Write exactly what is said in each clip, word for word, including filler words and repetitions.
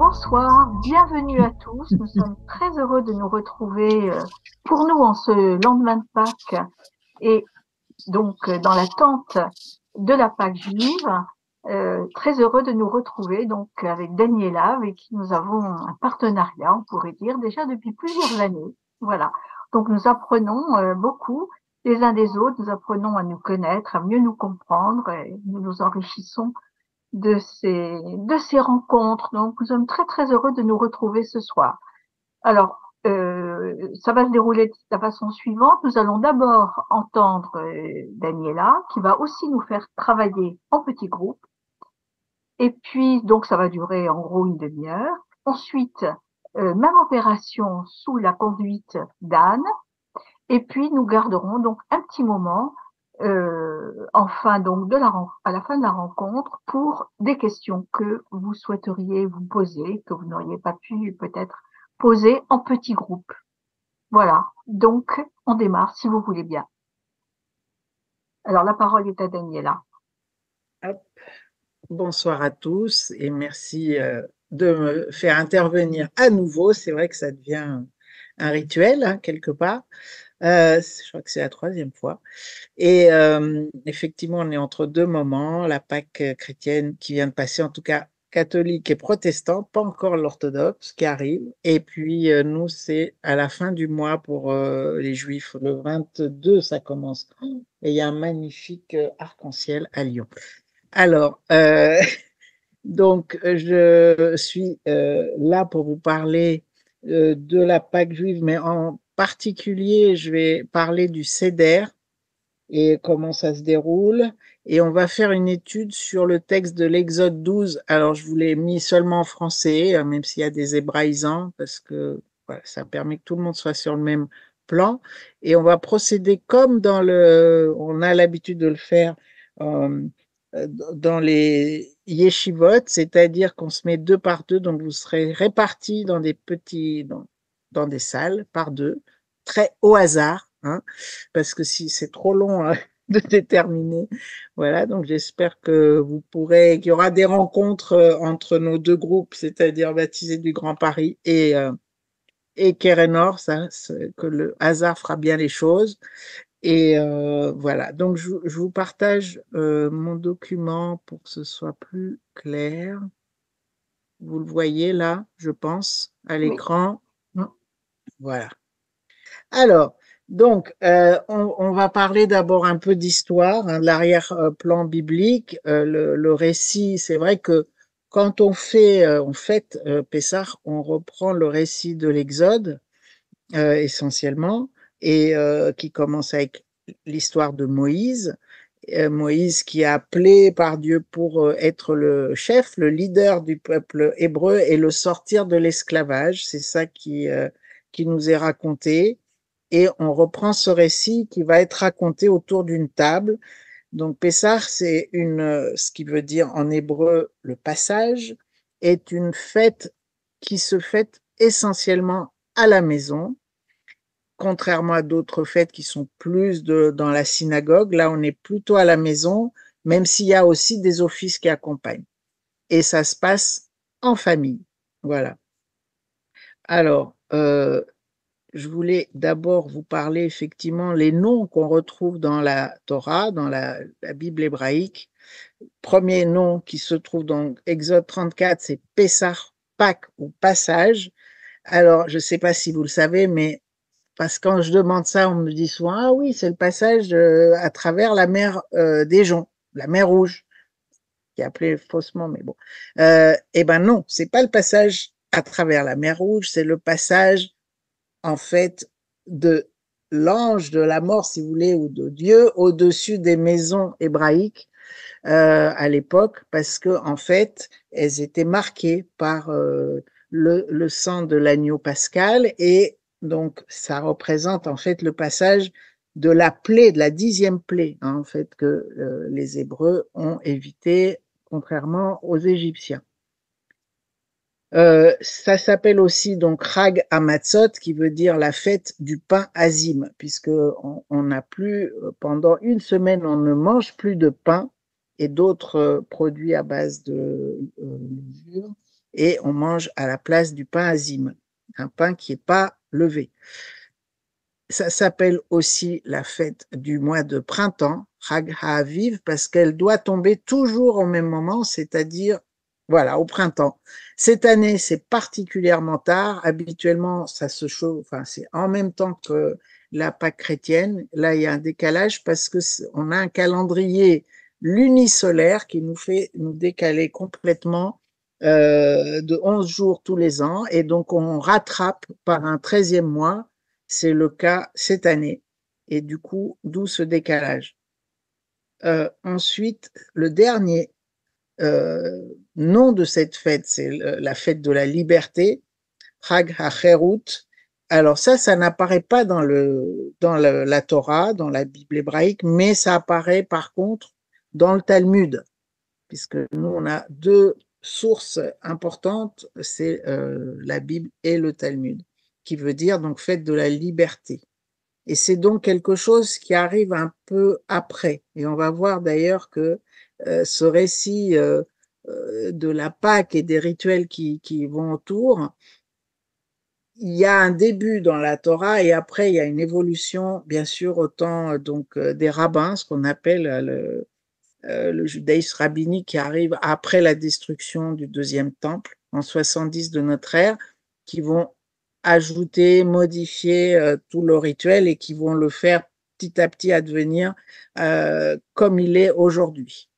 Bonsoir, bienvenue à tous. Nous sommes très heureux de nous retrouver euh, pour nous en ce lendemain de Pâques et donc euh, dans l'attente de la Pâque juive. Euh, très heureux de nous retrouver donc avec Daniela, avec qui nous avons un partenariat, on pourrait dire, déjà depuis plusieurs années. Voilà. Donc nous apprenons euh, beaucoup les uns des autres, nous apprenons à nous connaître, à mieux nous comprendre et nous nous enrichissons de ces, de ces rencontres. Donc, nous sommes très, très heureux de nous retrouver ce soir. Alors, euh, ça va se dérouler de la façon suivante. Nous allons d'abord entendre euh, Daniela, qui va aussi nous faire travailler en petits groupes. Et puis, donc, ça va durer en gros une demi-heure. Ensuite, euh, même opération sous la conduite d'Anne. Et puis, nous garderons donc un petit moment euh, enfin donc de la à la fin de la rencontre pour des questions que vous souhaiteriez vous poser, que vous n'auriez pas pu peut-être poser en petits groupes. Voilà. Donc, on démarre si vous voulez bien. Alors, la parole est à Daniela. Hop. Bonsoir à tous et merci euh, de me faire intervenir à nouveau. C'est vrai que ça devient un rituel, hein, quelque part. Euh, je crois que c'est la troisième fois. Et euh, effectivement, on est entre deux moments, la Pâque chrétienne qui vient de passer, en tout cas catholique et protestante, pas encore l'orthodoxe qui arrive. Et puis euh, nous, c'est à la fin du mois pour euh, les Juifs. Le vingt-deux, ça commence. Et il y a un magnifique euh, arc-en-ciel à Lyon. Alors, euh, donc, je suis euh, là pour vous parler euh, de la Pâque juive, mais en particulier, je vais parler du Seder et comment ça se déroule. Et on va faire une étude sur le texte de l'Exode douze. Alors, je vous l'ai mis seulement en français, hein, même s'il y a des hébraïsants, parce que voilà, ça permet que tout le monde soit sur le même plan. Et on va procéder comme dans le, on a l'habitude de le faire euh, dans les yeshivot, c'est-à-dire qu'on se met deux par deux, donc vous serez répartis dans des petits, dans, dans des salles par deux, très au hasard, hein, parce que si c'est trop long hein, de déterminer, voilà, donc j'espère que vous pourrez, qu'il y aura des rencontres euh, entre nos deux groupes, c'est-à-dire Baptisés du Grand Paris et, euh, et Kérénor, ça, que le hasard fera bien les choses. Et euh, voilà, donc je, je vous partage euh, mon document pour que ce soit plus clair. Vous le voyez là, je pense, à Oui. l'écran. Voilà. Alors, donc, euh, on, on va parler d'abord un peu d'histoire, hein, de l'arrière-plan biblique. Euh, le, le récit, c'est vrai que quand on fait, euh, on fête euh, Pessah, on reprend le récit de l'Exode euh, essentiellement, et euh, qui commence avec l'histoire de Moïse. Euh, Moïse qui est appelé par Dieu pour euh, être le chef, le leader du peuple hébreu et le sortir de l'esclavage. C'est ça qui, euh, qui nous est raconté. Et on reprend ce récit qui va être raconté autour d'une table. Donc Pessah, c'est une, euh, ce qui veut dire en hébreu le passage, est une fête qui se fête essentiellement à la maison, contrairement à d'autres fêtes qui sont plus de, dans la synagogue. Là, on est plutôt à la maison, même s'il y a aussi des offices qui accompagnent. Et ça se passe en famille. Voilà. Alors, euh, je voulais d'abord vous parler effectivement les noms qu'on retrouve dans la Torah, dans la, la Bible hébraïque. Premier nom qui se trouve dans Exode trente-quatre, c'est Pessah, Pâques ou Passage. Alors, je ne sais pas si vous le savez, mais parce que quand je demande ça, on me dit souvent, ah oui, c'est le passage euh, à travers la mer euh, des Joncs, la mer Rouge, qui est appelée faussement, mais bon. Euh, eh ben non, c'est pas le passage à travers la mer Rouge, c'est le passage en fait de l'ange de la mort, si vous voulez, ou de Dieu au-dessus des maisons hébraïques euh, à l'époque, parce que en fait, elles étaient marquées par euh, le, le sang de l'agneau pascal, et donc ça représente en fait le passage de la plaie, de la dixième plaie, hein, en fait, que euh, les Hébreux ont évité, contrairement aux Égyptiens. Euh, ça s'appelle aussi donc Chag Hamatzot, qui veut dire la fête du pain azim, puisque on, on n'a plus, pendant une semaine, on ne mange plus de pain et d'autres euh, produits à base de euh, levure. et on mange à la place du pain azim, un pain qui n'est pas levé. Ça s'appelle aussi la fête du mois de printemps, Chag HaAviv, parce qu'elle doit tomber toujours au même moment, c'est-à-dire, voilà, au printemps. Cette année, c'est particulièrement tard. Habituellement, ça se chauffe, enfin, c'est en même temps que la Pâque chrétienne. Là, il y a un décalage parce que on a un calendrier lunisolaire qui nous fait nous décaler complètement euh, de onze jours tous les ans, et donc on rattrape par un treizième mois. C'est le cas cette année. Et du coup, d'où ce décalage. Euh, ensuite, le dernier euh, nom de cette fête, c'est la fête de la liberté, Chag HaCherut. Alors ça, ça n'apparaît pas dans, le, dans le, la Torah, dans la Bible hébraïque, mais ça apparaît par contre dans le Talmud, puisque nous, on a deux sources importantes, c'est euh, la Bible et le Talmud, qui veut dire donc fête de la liberté. Et c'est donc quelque chose qui arrive un peu après. Et on va voir d'ailleurs que euh, ce récit euh, euh, de la Pâque et des rituels qui, qui vont autour, il y a un début dans la Torah et après il y a une évolution, bien sûr, au temps donc, des rabbins, ce qu'on appelle le, euh, le judaïsme rabbinique, qui arrive après la destruction du deuxième temple, en soixante-dix de notre ère, qui vont ajouter, modifier euh, tout le rituel et qui vont le faire petit à petit advenir euh, comme il est aujourd'hui.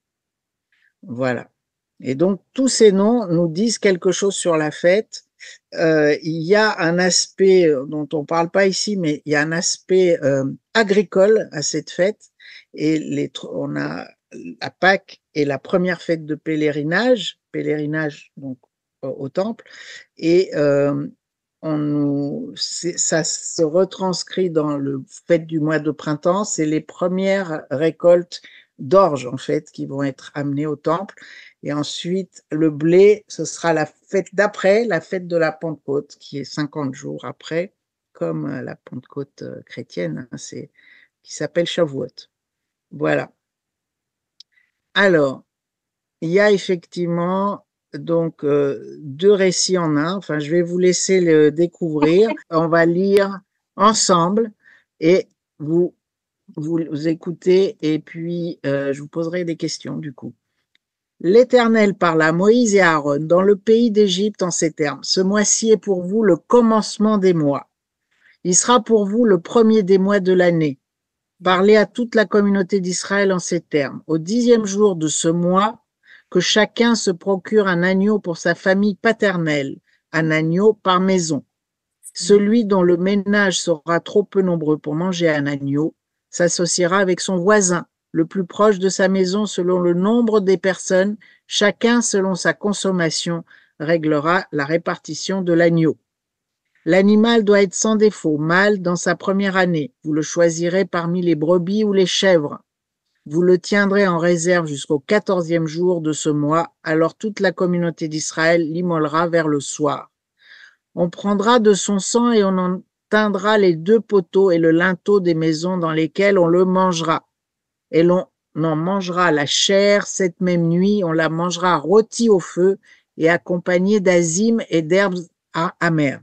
Voilà. Et donc, tous ces noms nous disent quelque chose sur la fête. Euh, il y a un aspect dont on ne parle pas ici, mais il y a un aspect euh, agricole à cette fête. Et les, on a la Pâque est la première fête de pèlerinage, pèlerinage donc au, au temple, et euh, on nous, ça se retranscrit dans le fête du mois de printemps. C'est les premières récoltes d'orge en fait qui vont être amenées au temple. Et ensuite, le blé, ce sera la fête d'après, la fête de la Pentecôte, qui est cinquante jours après, comme la Pentecôte chrétienne, hein, c'est, qui s'appelle Shavuot. Voilà. Alors, il y a effectivement donc euh, deux récits en un. Enfin, je vais vous laisser le découvrir. On va lire ensemble et vous vous, vous écoutez et puis euh, je vous poserai des questions du coup. L'Éternel parla à Moïse et à Aaron dans le pays d'Égypte en ces termes. Ce mois-ci est pour vous le commencement des mois. Il sera pour vous le premier des mois de l'année. Parlez à toute la communauté d'Israël en ces termes. Au dixième jour de ce mois, que chacun se procure un agneau pour sa famille paternelle, un agneau par maison. Celui dont le ménage sera trop peu nombreux pour manger un agneau s'associera avec son voisin, le plus proche de sa maison selon le nombre des personnes, chacun selon sa consommation réglera la répartition de l'agneau. L'animal doit être sans défaut, mâle dans sa première année. Vous le choisirez parmi les brebis ou les chèvres. Vous le tiendrez en réserve jusqu'au quatorzième jour de ce mois, alors toute la communauté d'Israël l'immolera vers le soir. On prendra de son sang et on en teindra les deux poteaux et le linteau des maisons dans lesquelles on le mangera. Et l'on en mangera la chair cette même nuit, on la mangera rôtie au feu et accompagnée d'azim et d'herbes amères.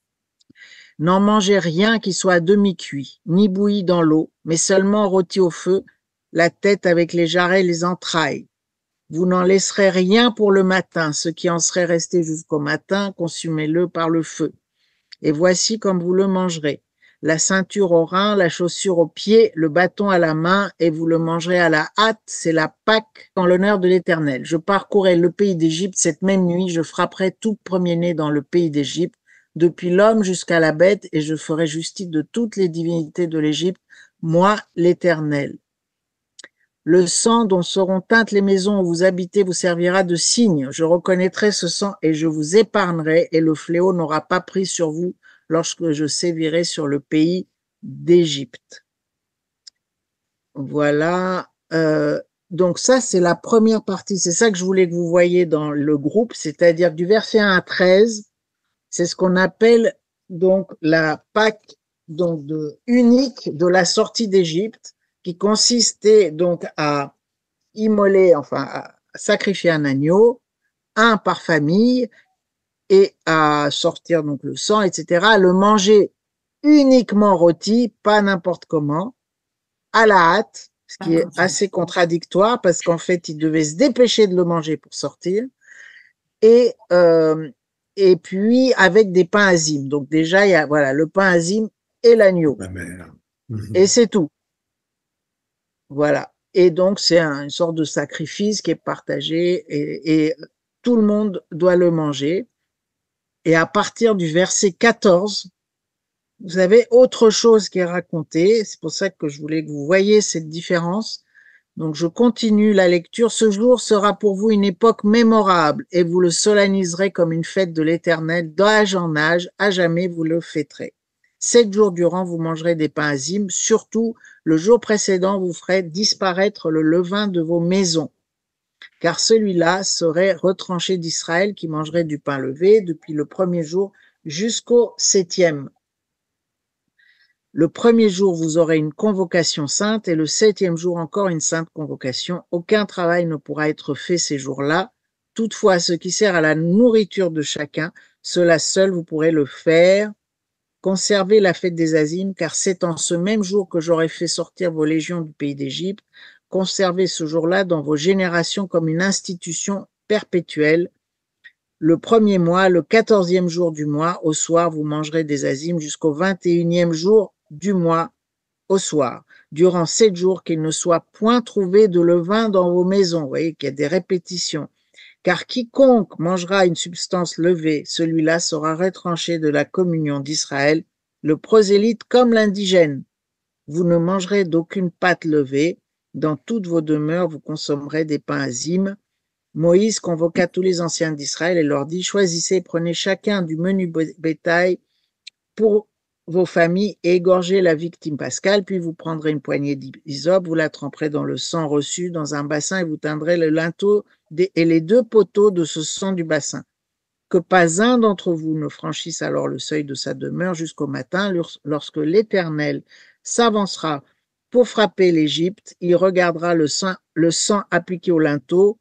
N'en mangez rien qui soit demi-cuit, ni bouilli dans l'eau, mais seulement rôti au feu, la tête avec les jarrets et les entrailles. Vous n'en laisserez rien pour le matin, ce qui en serait resté jusqu'au matin, consumez-le par le feu. Et voici comme vous le mangerez. La ceinture au rein, la chaussure aux pieds, le bâton à la main, et vous le mangerez à la hâte, c'est la Pâque en l'honneur de l'Éternel. Je parcourrai le pays d'Égypte cette même nuit, je frapperai tout premier-né dans le pays d'Égypte, depuis l'homme jusqu'à la bête, et je ferai justice de toutes les divinités de l'Égypte, moi l'Éternel. Le sang dont seront teintes les maisons où vous habitez vous servira de signe. Je reconnaîtrai ce sang et je vous épargnerai, et le fléau n'aura pas pris sur vous lorsque je sévirai sur le pays d'Égypte. Voilà. Euh, donc ça, c'est la première partie. C'est ça que je voulais que vous voyiez dans le groupe, c'est-à-dire du verset un à treize. C'est ce qu'on appelle donc la Pâque donc de, unique de la sortie d'Égypte, qui consistait donc à immoler, enfin à sacrifier un agneau, un par famille, et à sortir donc le sang, et cetera, à le manger uniquement rôti, pas n'importe comment, à la hâte, ce qui est assez contradictoire parce qu'en fait, il devait se dépêcher de le manger pour sortir, et, euh, et puis avec des pains azimes. Donc déjà, il y a voilà, le pain azime et l'agneau. La mère. Et c'est tout. Voilà. Et donc, c'est un, une sorte de sacrifice qui est partagé et, et tout le monde doit le manger. Et à partir du verset quatorze, vous avez autre chose qui est racontée. C'est pour ça que je voulais que vous voyiez cette différence. Donc, je continue la lecture. Ce jour sera pour vous une époque mémorable et vous le solenniserez comme une fête de l'Éternel. D'âge en âge, à jamais vous le fêterez. Sept jours durant, vous mangerez des pains azimes. Surtout, le jour précédent, vous ferez disparaître le levain de vos maisons. Car celui-là serait retranché d'Israël qui mangerait du pain levé depuis le premier jour jusqu'au septième. Le premier jour, vous aurez une convocation sainte et le septième jour encore une sainte convocation. Aucun travail ne pourra être fait ces jours-là. Toutefois, ce qui sert à la nourriture de chacun, cela seul vous pourrez le faire. Conservez la fête des Azimes, car c'est en ce même jour que j'aurai fait sortir vos légions du pays d'Égypte. Conservez ce jour-là dans vos générations comme une institution perpétuelle. Le premier mois, le quatorzième jour du mois, au soir, vous mangerez des Azimes jusqu'au vingt et unième jour du mois, au soir. Durant sept jours, qu'il ne soit point trouvé de levain dans vos maisons. Vous voyez qu'il y a des répétitions. Car quiconque mangera une substance levée, celui-là sera retranché de la communion d'Israël, le prosélyte comme l'indigène. Vous ne mangerez d'aucune pâte levée. Dans toutes vos demeures, vous consommerez des pains azimes. Moïse convoqua tous les anciens d'Israël et leur dit, choisissez, prenez chacun du menu bétail pour vos familles et égorgez la victime pascale, puis vous prendrez une poignée d'hysope, vous la tremperez dans le sang reçu dans un bassin et vous teindrez le linteau et les deux poteaux de ce sang du bassin. Que pas un d'entre vous ne franchisse alors le seuil de sa demeure jusqu'au matin, lorsque l'Éternel s'avancera pour frapper l'Égypte, il regardera le sang, le sang appliqué au linteau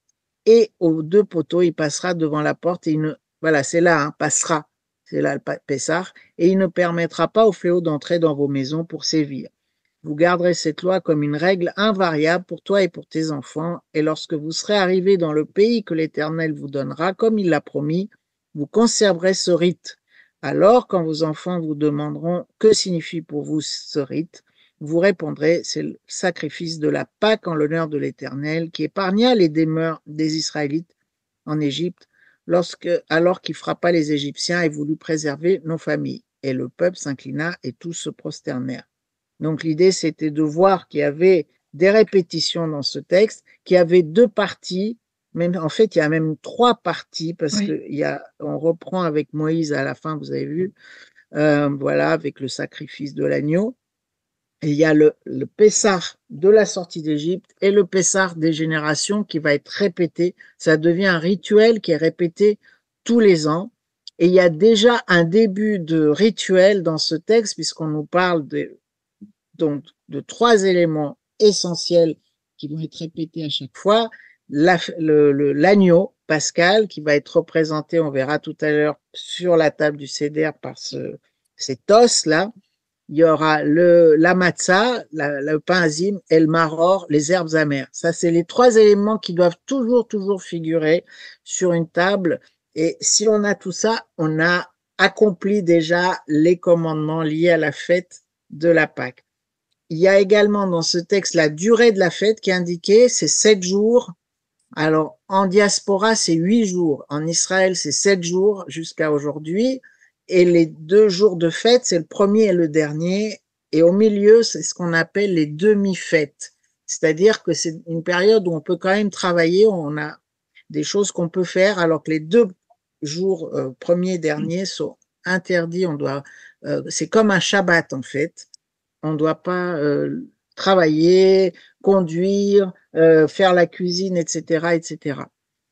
et aux deux poteaux, il passera devant la porte et il ne, voilà, c'est là, hein, passera, c'est là le Pessah, et il ne permettra pas au fléau d'entrer dans vos maisons pour sévir. Vous garderez cette loi comme une règle invariable pour toi et pour tes enfants, et lorsque vous serez arrivés dans le pays que l'Éternel vous donnera, comme il l'a promis, vous conserverez ce rite. Alors, quand vos enfants vous demanderont que signifie pour vous ce rite, vous répondrez, c'est le sacrifice de la Pâque en l'honneur de l'Éternel, qui épargna les demeures des Israélites en Égypte, lorsque, alors qu'il frappa les Égyptiens et voulut préserver nos familles. Et le peuple s'inclina et tous se prosternèrent. Donc l'idée, c'était de voir qu'il y avait des répétitions dans ce texte, qu'il y avait deux parties, même, en fait, il y a même trois parties, parce oui. que il y a, on reprend avec Moïse à la fin, vous avez vu, euh, voilà, avec le sacrifice de l'agneau. Et il y a le, le Pessah de la sortie d'Égypte et le Pessah des générations qui va être répété. Ça devient un rituel qui est répété tous les ans. Et il y a déjà un début de rituel dans ce texte, puisqu'on nous parle de, donc, de trois éléments essentiels qui vont être répétés à chaque fois. La, le, le, l'agneau pascal qui va être représenté, on verra tout à l'heure, sur la table du Seder par ce, cet os-là. Il y aura le, la matzah, la, le pain azim et le maror, les herbes amères. Ça, c'est les trois éléments qui doivent toujours, toujours figurer sur une table. Et si on a tout ça, on a accompli déjà les commandements liés à la fête de la Pâque. Il y a également dans ce texte la durée de la fête qui est indiquée, c'est sept jours. Alors, en diaspora, c'est huit jours. En Israël, c'est sept jours jusqu'à aujourd'hui. Et les deux jours de fête, c'est le premier et le dernier. Et au milieu, c'est ce qu'on appelle les demi-fêtes. C'est-à-dire que c'est une période où on peut quand même travailler, on a des choses qu'on peut faire, alors que les deux jours euh, premier et dernier sont interdits. On doit, euh, c'est comme un Shabbat en fait. On ne doit pas euh, travailler, conduire, euh, faire la cuisine, et cetera, et cetera.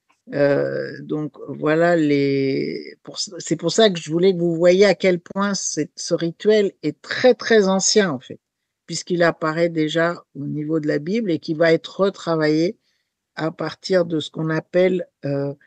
Euh, donc voilà les. Pour... C'est pour ça que je voulais que vous voyiez à quel point cette... ce rituel est très très ancien en fait, puisqu'il apparaît déjà au niveau de la Bible et qui va être retravaillé à partir de ce qu'on appelle euh,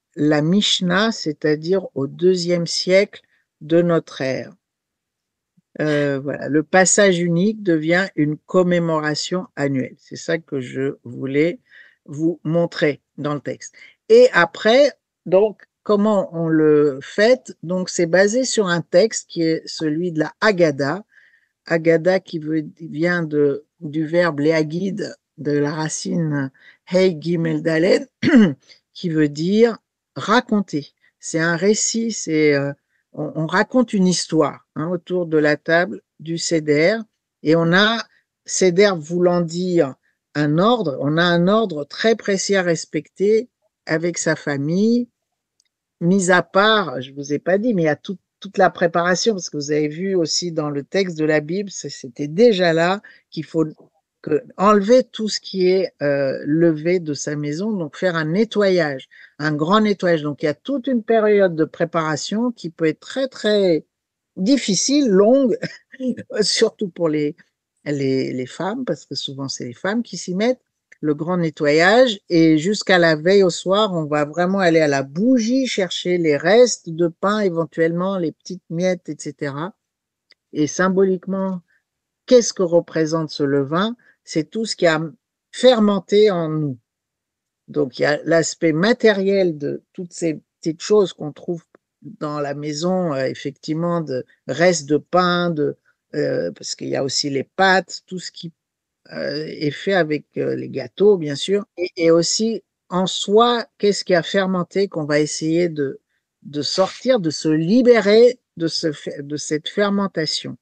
la Mishnah, c'est-à-dire au deuxième siècle de notre ère. Euh, voilà, le passage unique devient une commémoration annuelle. C'est ça que je voulais vous montrer dans le texte. Et après, donc, comment on le fait? Donc, c'est basé sur un texte qui est celui de la Haggadah. Haggadah qui veut, vient de, du verbe léagide, de la racine Hey Gimel Dalet, qui veut dire raconter. C'est un récit, c'est euh, on, on raconte une histoire hein, autour de la table du Seder, et on a Seder voulant dire un ordre, on a un ordre très précis à respecter avec sa famille, mis à part, je vous ai pas dit, mais il y a tout- toute la préparation, parce que vous avez vu aussi dans le texte de la Bible, c'est- c'était déjà là qu'il faut que- enlever tout ce qui est euh, levé de sa maison, donc faire un nettoyage, un grand nettoyage. Donc il y a toute une période de préparation qui peut être très très difficile, longue, surtout pour les, les, les femmes, parce que souvent c'est les femmes qui s'y mettent, le grand nettoyage, et jusqu'à la veille au soir, on va vraiment aller à la bougie chercher les restes de pain, éventuellement les petites miettes, et cetera. Et symboliquement, qu'est-ce que représente ce levain? C'est tout ce qui a fermenté en nous. Donc il y a l'aspect matériel de toutes ces petites choses qu'on trouve dans la maison, euh, effectivement, de restes de pain, de, euh, parce qu'il y a aussi les pâtes, tout ce qui euh, est fait avec euh, les gâteaux, bien sûr, et, et aussi en soi, qu'est-ce qui a fermenté qu'on va essayer de, de sortir, de se libérer de, ce, de cette fermentation.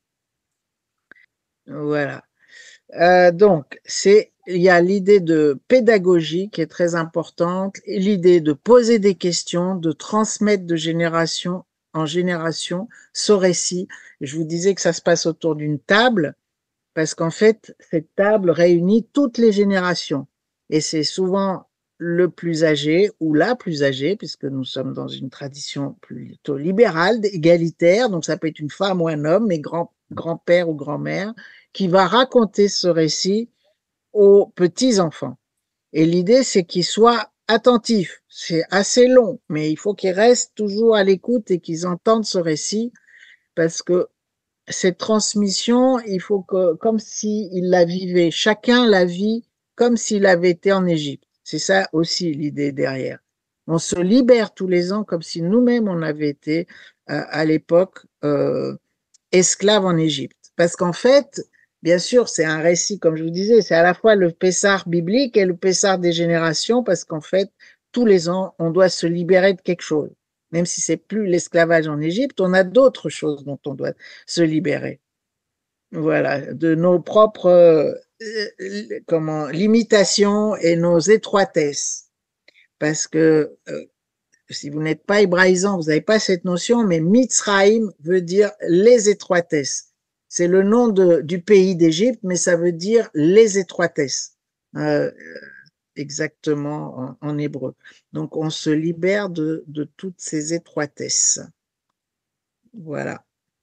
Voilà. Euh, donc, c'est, il y a l'idée de pédagogie qui est très importante, et l'idée de poser des questions, de transmettre de génération en génération ce récit. Je vous disais que ça se passe autour d'une table, parce qu'en fait, cette table réunit toutes les générations. Et c'est souvent le plus âgé ou la plus âgée, puisque nous sommes dans une tradition plutôt libérale, égalitaire, donc ça peut être une femme ou un homme, mais grand, grand-père ou grand-mère, qui va raconter ce récit aux petits-enfants. Et l'idée, c'est qu'ils soient attentifs. C'est assez long, mais il faut qu'ils restent toujours à l'écoute et qu'ils entendent ce récit, parce que cette transmission, il faut que, comme s'il la vivait, chacun la vit comme s'il avait été en Égypte. C'est ça aussi l'idée derrière. On se libère tous les ans comme si nous-mêmes on avait été euh, à l'époque euh, esclaves en Égypte. Parce qu'en fait, bien sûr, c'est un récit, comme je vous disais, c'est à la fois le Pessar biblique et le Pessar des générations, parce qu'en fait, tous les ans, on doit se libérer de quelque chose. Même si c'est plus l'esclavage en Égypte, on a d'autres choses dont on doit se libérer. Voilà, de nos propres euh, comment limitations et nos étroitesses. Parce que euh, si vous n'êtes pas hébraïsant, vous n'avez pas cette notion, mais Mitzraïm veut dire les étroitesses. C'est le nom de, du pays d'Égypte, mais ça veut dire les étroitesses, euh, exactement en, en hébreu. Donc on se libère de, de toutes ces étroitesses. Voilà.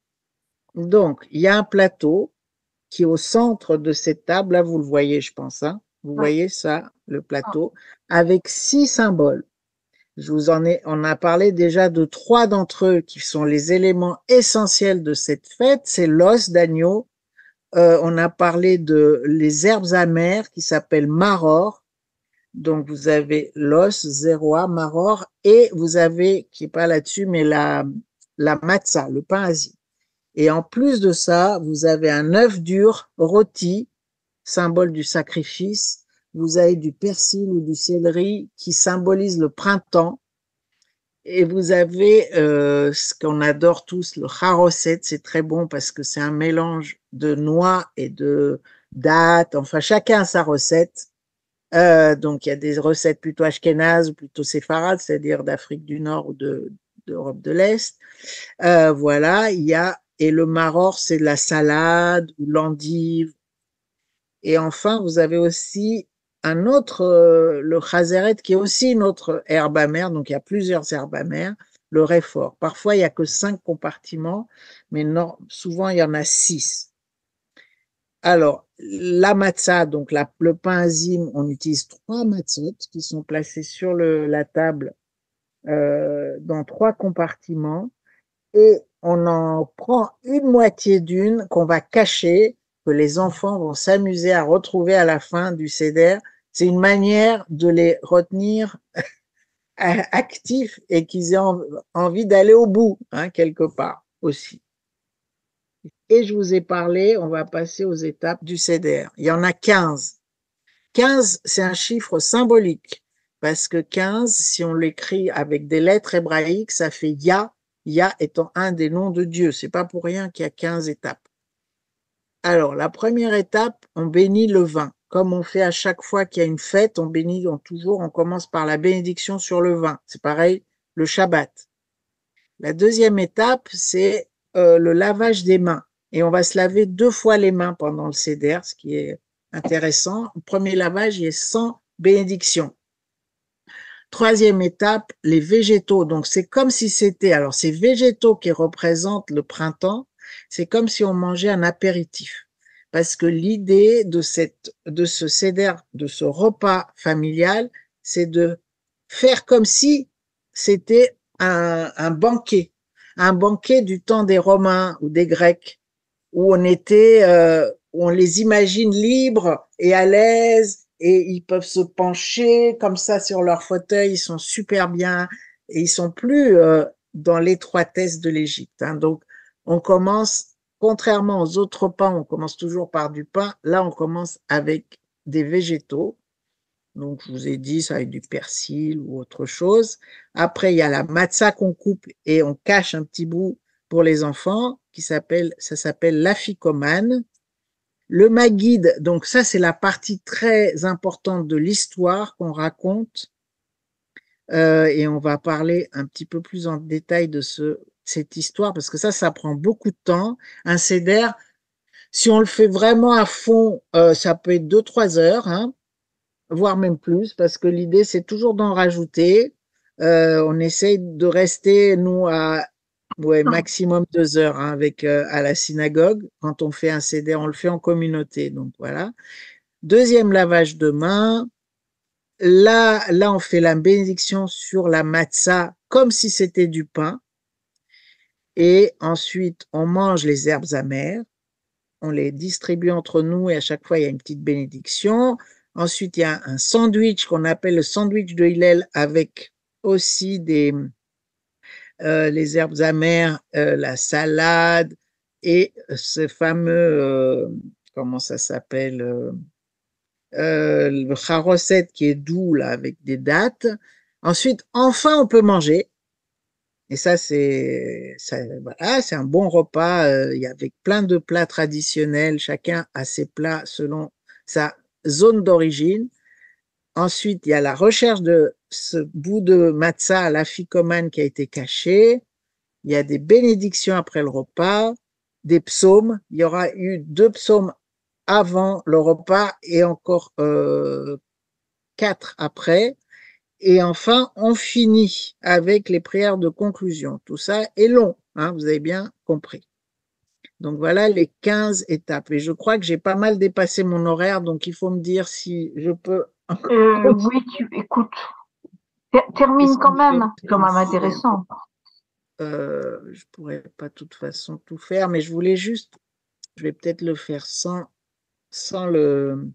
Donc il y a un plateau qui est au centre de cette table, là vous le voyez, je pense, hein. Vous Ouais. voyez ça, le plateau, avec six symboles. Je vous en ai, on a parlé déjà de trois d'entre eux qui sont les éléments essentiels de cette fête. C'est l'os d'agneau. Euh, on a parlé de les herbes amères qui s'appellent maror. Donc vous avez l'os, zéroa, maror, et vous avez, qui est pas là-dessus, mais la, la matzah, le pain asie. Et en plus de ça, vous avez un œuf dur rôti, symbole du sacrifice. Vous avez du persil ou du céleri qui symbolise le printemps. Et vous avez euh, ce qu'on adore tous, le charosset, c'est très bon parce que c'est un mélange de noix et de dattes. Enfin, chacun a sa recette. Euh, donc, il y a des recettes plutôt ashkénazes ou plutôt séfarades, c'est-à-dire d'Afrique du Nord ou de, d'Europe de l'Est. Euh, voilà, il y a, et le maror, c'est de la salade ou l'endive. Et enfin, vous avez aussi un autre, euh, le chazeret, qui est aussi une autre herbe amère, donc il y a plusieurs herbes amères, le réfort. Parfois, il n'y a que cinq compartiments, mais non, souvent, il y en a six. Alors, la matzah, donc la, le pain azim, on utilise trois matzot qui sont placés sur le, la table euh, dans trois compartiments et on en prend une moitié d'une qu'on va cacher, que les enfants vont s'amuser à retrouver à la fin du seder. C'est une manière de les retenir actifs et qu'ils aient envie d'aller au bout, hein, quelque part aussi. Et je vous ai parlé, on va passer aux étapes du seder. Il y en a quinze. quinze, c'est un chiffre symbolique parce que quinze, si on l'écrit avec des lettres hébraïques, ça fait Ya, Ya étant un des noms de Dieu. C'est pas pour rien qu'il y a quinze étapes. Alors, la première étape, on bénit le vin. Comme on fait à chaque fois qu'il y a une fête, on bénit on, toujours, on commence par la bénédiction sur le vin. C'est pareil, le Shabbat. La deuxième étape, c'est euh, le lavage des mains. Et on va se laver deux fois les mains pendant le seder, ce qui est intéressant. Le premier lavage, il est sans bénédiction. Troisième étape, les végétaux. Donc, c'est comme si c'était, alors, ces végétaux qui représentent le printemps, c'est comme si on mangeait un apéritif. Parce que l'idée de cette, de ce seder, de ce repas familial, c'est de faire comme si c'était un, un banquet. Un banquet du temps des Romains ou des Grecs, où on était, euh, où on les imagine libres et à l'aise, et ils peuvent se pencher comme ça sur leur fauteuil, ils sont super bien, et ils sont plus euh, dans l'étroitesse de l'Égypte. Hein. Donc, on commence, contrairement aux autres repas, on commence toujours par du pain. Là, on commence avec des végétaux. Donc, je vous ai dit, ça avec du persil ou autre chose. Après, il y a la matzah qu'on coupe et on cache un petit bout pour les enfants, qui s'appelle, ça s'appelle l'afikoman. Le Maguide, donc ça, c'est la partie très importante de l'histoire qu'on raconte. Euh, et on va parler un petit peu plus en détail de ce, cette histoire, parce que ça, ça prend beaucoup de temps. Un seder, si on le fait vraiment à fond, euh, ça peut être deux, trois heures, hein, voire même plus, parce que l'idée, c'est toujours d'en rajouter. Euh, on essaye de rester, nous, à ouais, maximum deux heures hein, avec euh, à la synagogue. Quand on fait un seder, on le fait en communauté. Donc voilà. Deuxième lavage de main. Là, là, on fait la bénédiction sur la matzah comme si c'était du pain. Et ensuite, on mange les herbes amères. On les distribue entre nous et à chaque fois, il y a une petite bénédiction. Ensuite, il y a un sandwich qu'on appelle le sandwich de Hillel avec aussi des, euh, les herbes amères, euh, la salade et ce fameux, euh, comment ça s'appelle, euh, euh, le charoset qui est doux là avec des dattes. Ensuite, enfin, on peut manger. Et ça, c'est ça, voilà, c'est un bon repas euh, y avec plein de plats traditionnels. Chacun a ses plats selon sa zone d'origine. Ensuite, il y a la recherche de ce bout de matzah à l'afikoman qui a été caché. Il y a des bénédictions après le repas, des psaumes. Il y aura eu deux psaumes avant le repas et encore euh, quatre après. Et enfin, on finit avec les prières de conclusion. Tout ça est long, hein, vous avez bien compris. Donc voilà les quinze étapes. Et je crois que j'ai pas mal dépassé mon horaire, donc il faut me dire si je peux Euh, continuer. oui, tu écoutes, ter- termine Qu'est-ce quand que je vais même, c'est quand même faire? intéressant. Euh, je pourrais pas de toute façon tout faire, mais je voulais juste, je vais peut-être le faire sans, sans le,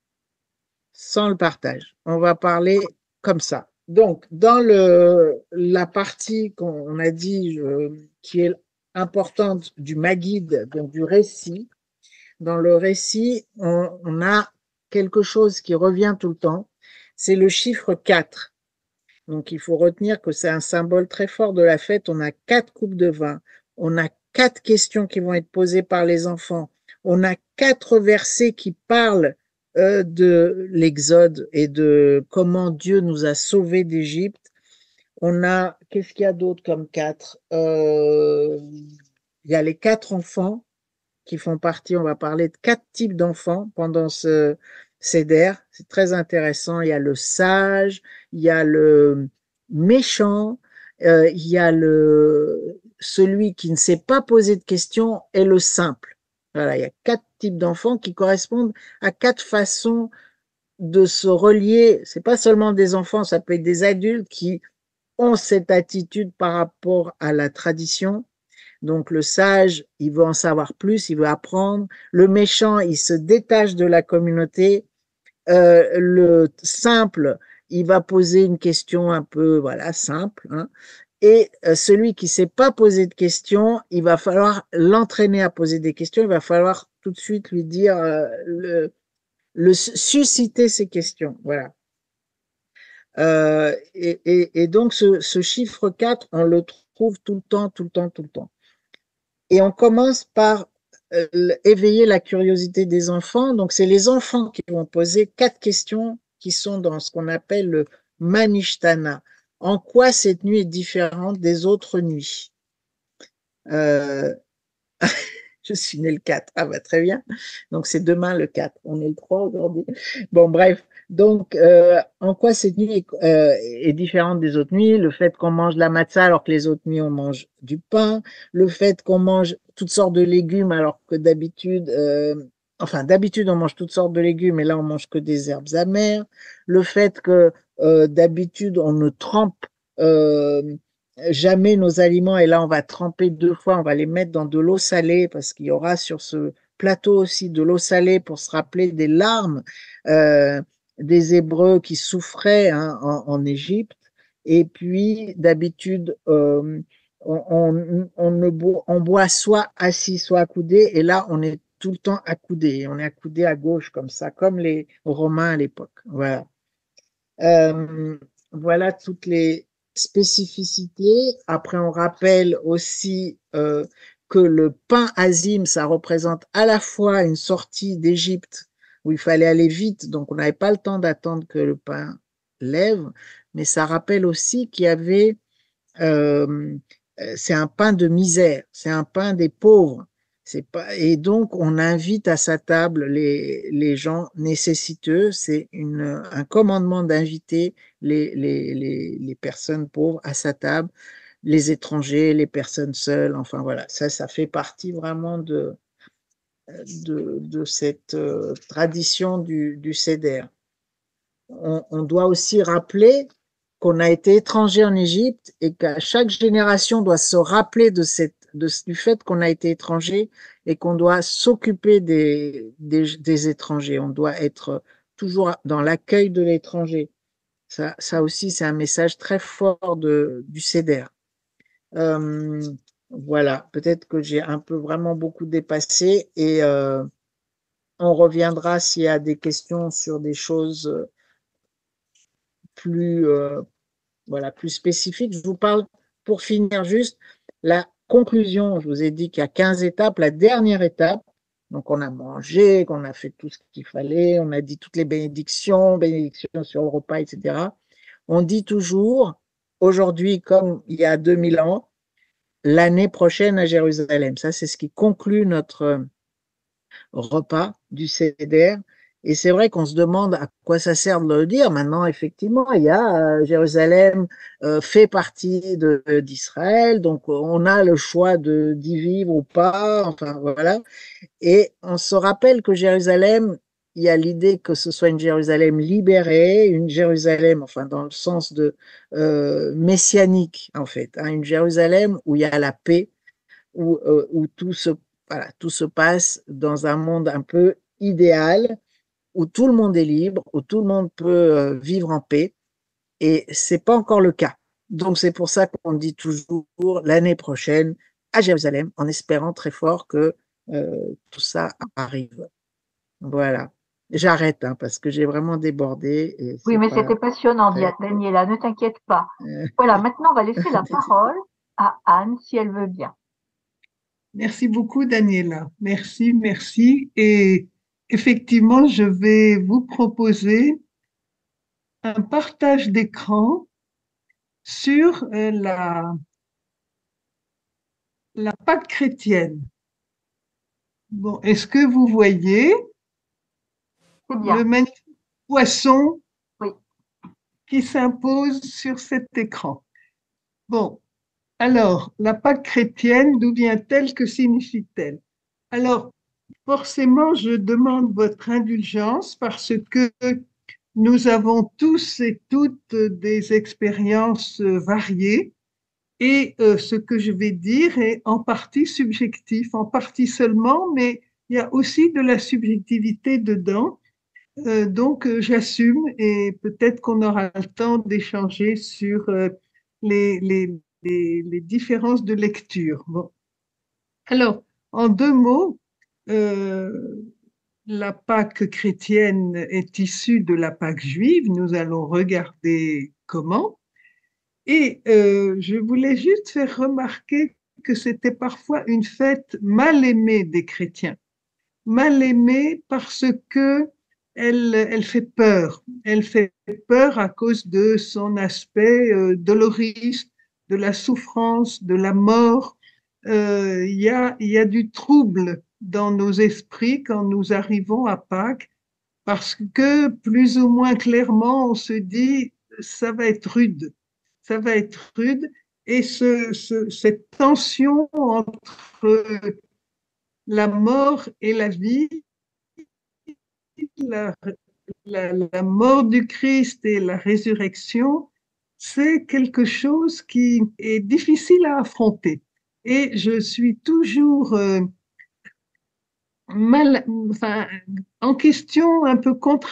sans le partage. On va parler comme ça. Donc, dans le, la partie qu'on a dit je, qui est importante du Maguide, donc du récit, dans le récit, on, on a quelque chose qui revient tout le temps, c'est le chiffre quatre. Donc, il faut retenir que c'est un symbole très fort de la fête. On a quatre coupes de vin, on a quatre questions qui vont être posées par les enfants, on a quatre versets qui parlent euh, de l'Exode et de comment Dieu nous a sauvés d'Égypte. On a, qu'est-ce qu'il y a d'autre comme quatre euh, Il y a les quatre enfants qui font partie, on va parler de quatre types d'enfants pendant ce seder. C'est très intéressant. Il y a le sage, il y a le méchant, euh, il y a le celui qui ne sait pas poser de questions et le simple. Voilà, il y a quatre types d'enfants qui correspondent à quatre façons de se relier. C'est pas seulement des enfants, ça peut être des adultes qui ont cette attitude par rapport à la tradition. Donc le sage, il veut en savoir plus, il veut apprendre. Le méchant, il se détache de la communauté. Euh, le simple, il va poser une question un peu, voilà, simple, hein. Et euh, celui qui ne sait pas poser de questions, il va falloir l'entraîner à poser des questions. Il va falloir tout de suite lui dire, euh, le, le susciter ces questions. Voilà. Euh, et, et, et donc ce, ce chiffre quatre, on le trouve tout le temps, tout le temps, tout le temps. Et on commence par euh, éveiller la curiosité des enfants. Donc, c'est les enfants qui vont poser quatre questions qui sont dans ce qu'on appelle le Manishtana. En quoi cette nuit est différente des autres nuits? euh, Je suis né le quatre. Ah bah très bien. Donc c'est demain le quatre. On est le trois aujourd'hui. Bon bref. Donc euh, en quoi cette nuit est, euh, est différente des autres nuits? Le fait qu'on mange la matzah alors que les autres nuits on mange du pain. Le fait qu'on mange toutes sortes de légumes alors que d'habitude, euh, enfin d'habitude on mange toutes sortes de légumes et là on mange que des herbes amères. Le fait que euh, d'habitude on ne trempe euh, jamais nos aliments, et là on va tremper deux fois, on va les mettre dans de l'eau salée parce qu'il y aura sur ce plateau aussi de l'eau salée pour se rappeler des larmes euh, des Hébreux qui souffraient, hein, en, en Égypte. Et puis d'habitude euh, on, on, on, ne boit, on boit soit assis soit accoudé, et là on est tout le temps accoudé, on est accoudé à gauche comme ça, comme les Romains à l'époque. Voilà. Euh, voilà toutes les spécificités. Après, on rappelle aussi euh, que le pain azim, ça représente à la fois une sortie d'Égypte où il fallait aller vite, donc on n'avait pas le temps d'attendre que le pain lève, mais ça rappelle aussi qu'il y avait, euh, c'est un pain de misère, c'est un pain des pauvres. C'est pas, et donc, on invite à sa table les, les gens nécessiteux. C'est une, un commandement d'inviter les, les, les, les personnes pauvres à sa table, les étrangers, les personnes seules. Enfin, voilà, ça, ça fait partie vraiment de, de, de cette euh, tradition du, du Seder. On, on doit aussi rappeler qu'on a été étranger en Égypte et qu'à chaque génération doit se rappeler de cette, de, du fait qu'on a été étranger et qu'on doit s'occuper des, des, des étrangers. On doit être toujours dans l'accueil de l'étranger. Ça, ça aussi, c'est un message très fort de, du Seder. Euh, voilà, peut-être que j'ai un peu vraiment beaucoup dépassé, et euh, on reviendra s'il y a des questions sur des choses plus, euh, voilà, plus spécifique. Je vous parle, pour finir juste, la conclusion. Je vous ai dit qu'il y a quinze étapes. La dernière étape, donc on a mangé, qu'on a fait tout ce qu'il fallait, on a dit toutes les bénédictions, bénédictions sur le repas, et cetera. On dit toujours, aujourd'hui comme il y a deux mille ans, l'année prochaine à Jérusalem. Ça, c'est ce qui conclut notre repas du Seder. Et c'est vrai qu'on se demande à quoi ça sert de le dire. Maintenant, effectivement, il y a euh, Jérusalem euh, fait partie de, d'Israël, donc on a le choix de d'y vivre ou pas. Enfin voilà. Et on se rappelle que Jérusalem, il y a l'idée que ce soit une Jérusalem libérée, une Jérusalem, enfin dans le sens de euh, messianique en fait, hein, une Jérusalem où il y a la paix, où, euh, où tout se voilà, tout se passe dans un monde un peu idéal, où tout le monde est libre, où tout le monde peut euh, vivre en paix, et c'est pas encore le cas. Donc c'est pour ça qu'on dit toujours l'année prochaine à Jérusalem, en espérant très fort que euh, tout ça arrive. Voilà. J'arrête, hein, parce que j'ai vraiment débordé et Oui, c'est mais c'était pas passionnant, très. Daniela, ne t'inquiète pas. Euh, Voilà, maintenant on va laisser la parole à Anne, si elle veut bien. Merci beaucoup, Daniela. Merci, merci. Et effectivement, je vais vous proposer un partage d'écran sur euh, la, la Pâque chrétienne. Bon, est-ce que vous voyez C'est le bien, magnifique poisson oui. qui s'impose sur cet écran? Bon, alors, la Pâque chrétienne, d'où vient-elle? Que signifie-t-elle? Alors, forcément, je demande votre indulgence parce que nous avons tous et toutes des expériences variées et euh, ce que je vais dire est en partie subjectif, en partie seulement, mais il y a aussi de la subjectivité dedans. Euh, donc, euh, j'assume et peut-être qu'on aura le temps d'échanger sur euh, les, les, les, les différences de lecture. Bon. Alors, en deux mots, euh, la Pâque chrétienne est issue de la Pâque juive. Nous allons regarder comment. Et euh, je voulais juste faire remarquer que c'était parfois une fête mal aimée des chrétiens. Mal aimée parce que elle, elle fait peur. Elle fait peur à cause de son aspect euh, doloriste, de la souffrance, de la mort. Euh, Il y a, il y a du trouble dans nos esprits quand nous arrivons à Pâques parce que plus ou moins clairement, on se dit, ça va être rude, ça va être rude. Et ce, ce, cette tension entre la mort et la vie, la, la, la mort du Christ et la résurrection, c'est quelque chose qui est difficile à affronter. Et je suis toujours euh, mal, enfin, en question, un peu contrariée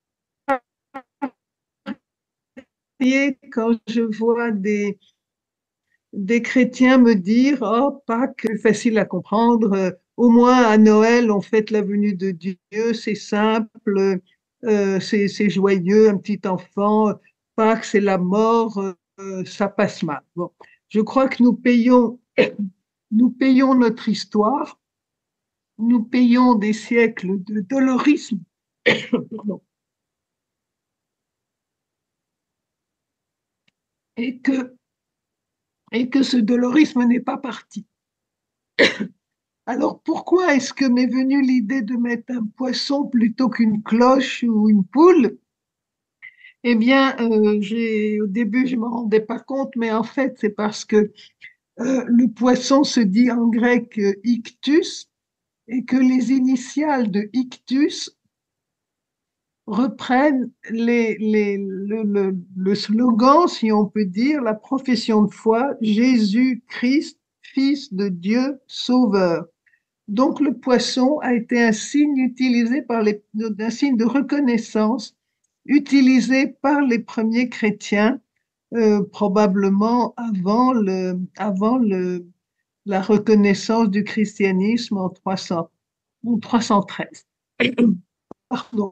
quand je vois des, des chrétiens me dire, oh, Pâques, facile à comprendre, euh, au moins à Noël, on fête la venue de Dieu, c'est simple, euh, c'est, c'est joyeux, un petit enfant, Pâques, c'est la mort, euh, ça passe mal. Bon. Je crois que nous payons, nous payons notre histoire, nous payons des siècles de dolorisme, pardon, et que, et que ce dolorisme n'est pas parti. Alors pourquoi est-ce que m'est venue l'idée de mettre un poisson plutôt qu'une cloche ou une poule? Eh bien, euh, j'ai, au début, je ne me rendais pas compte, mais en fait, c'est parce que euh, le poisson se dit en grec euh, ictus et que les initiales de ictus reprennent les, les, le, le, le slogan, si on peut dire, la profession de foi, Jésus-Christ, Fils de Dieu, Sauveur. Donc, le poisson a été un signe utilisé par les, un signe de reconnaissance utilisé par les premiers chrétiens, euh, probablement avant le, avant le, la reconnaissance du christianisme en trois cents, en trois cent treize. Pardon.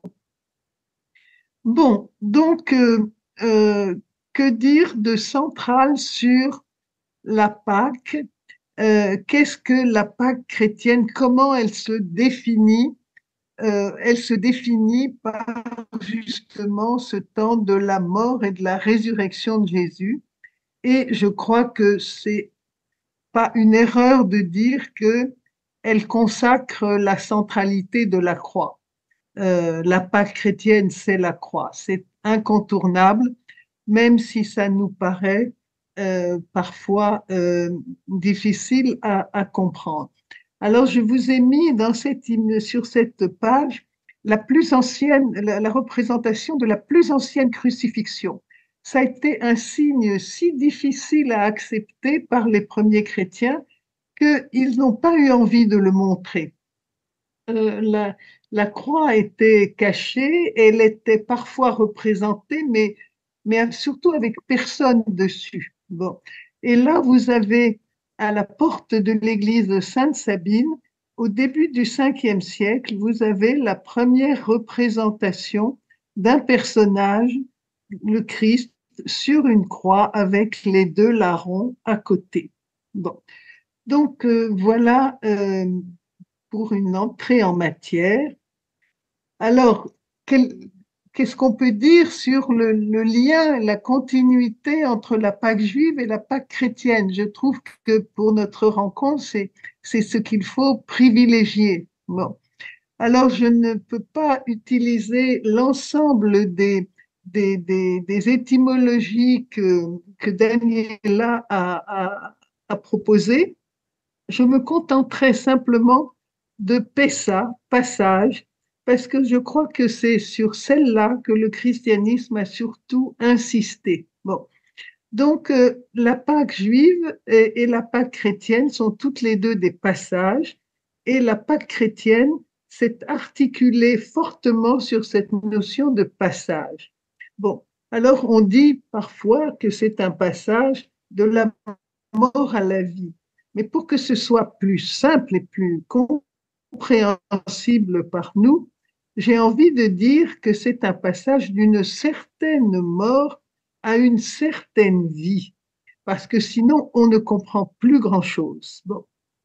Bon, donc, euh, euh, que dire de central sur la Pâque? Euh, qu'est-ce que la Pâque chrétienne? Comment elle se définit? Euh, elle se définit par justement ce temps de la mort et de la résurrection de Jésus. Et je crois que c'est pas une erreur de dire que elle consacre la centralité de la croix. Euh, la Pâque chrétienne, c'est la croix. C'est incontournable, même si ça nous paraît euh, parfois euh, difficile à, à comprendre. Alors, je vous ai mis dans cette, sur cette page la plus ancienne, la, la représentation de la plus ancienne crucifixion. Ça a été un signe si difficile à accepter par les premiers chrétiens qu'ils n'ont pas eu envie de le montrer. Euh, la, la croix était cachée, elle était parfois représentée, mais, mais surtout avec personne dessus. Bon. Et là, vous avez à la porte de l'église de Sainte-Sabine, au début du cinquième siècle, vous avez la première représentation d'un personnage, le Christ, sur une croix avec les deux larrons à côté. Bon. Donc, euh, voilà euh, pour une entrée en matière. Alors, quel, qu'est-ce qu'on peut dire sur le, le lien, la continuité entre la Pâque juive et la Pâque chrétienne? Je trouve que pour notre rencontre, c'est, c'est ce qu'il faut privilégier. Bon. Alors, je ne peux pas utiliser l'ensemble des, des, des, des étymologies que, que Daniela a, a, a proposées. Je me contenterai simplement de Pessa, passage, parce que je crois que c'est sur celle-là que le christianisme a surtout insisté. Bon. Donc, euh, la Pâque juive et, et la Pâque chrétienne sont toutes les deux des passages, et la Pâque chrétienne s'est articulée fortement sur cette notion de passage. Bon, alors on dit parfois que c'est un passage de la mort à la vie, mais pour que ce soit plus simple et plus compréhensible par nous, j'ai envie de dire que c'est un passage d'une certaine mort à une certaine vie, parce que sinon on ne comprend plus grand-chose. Bon.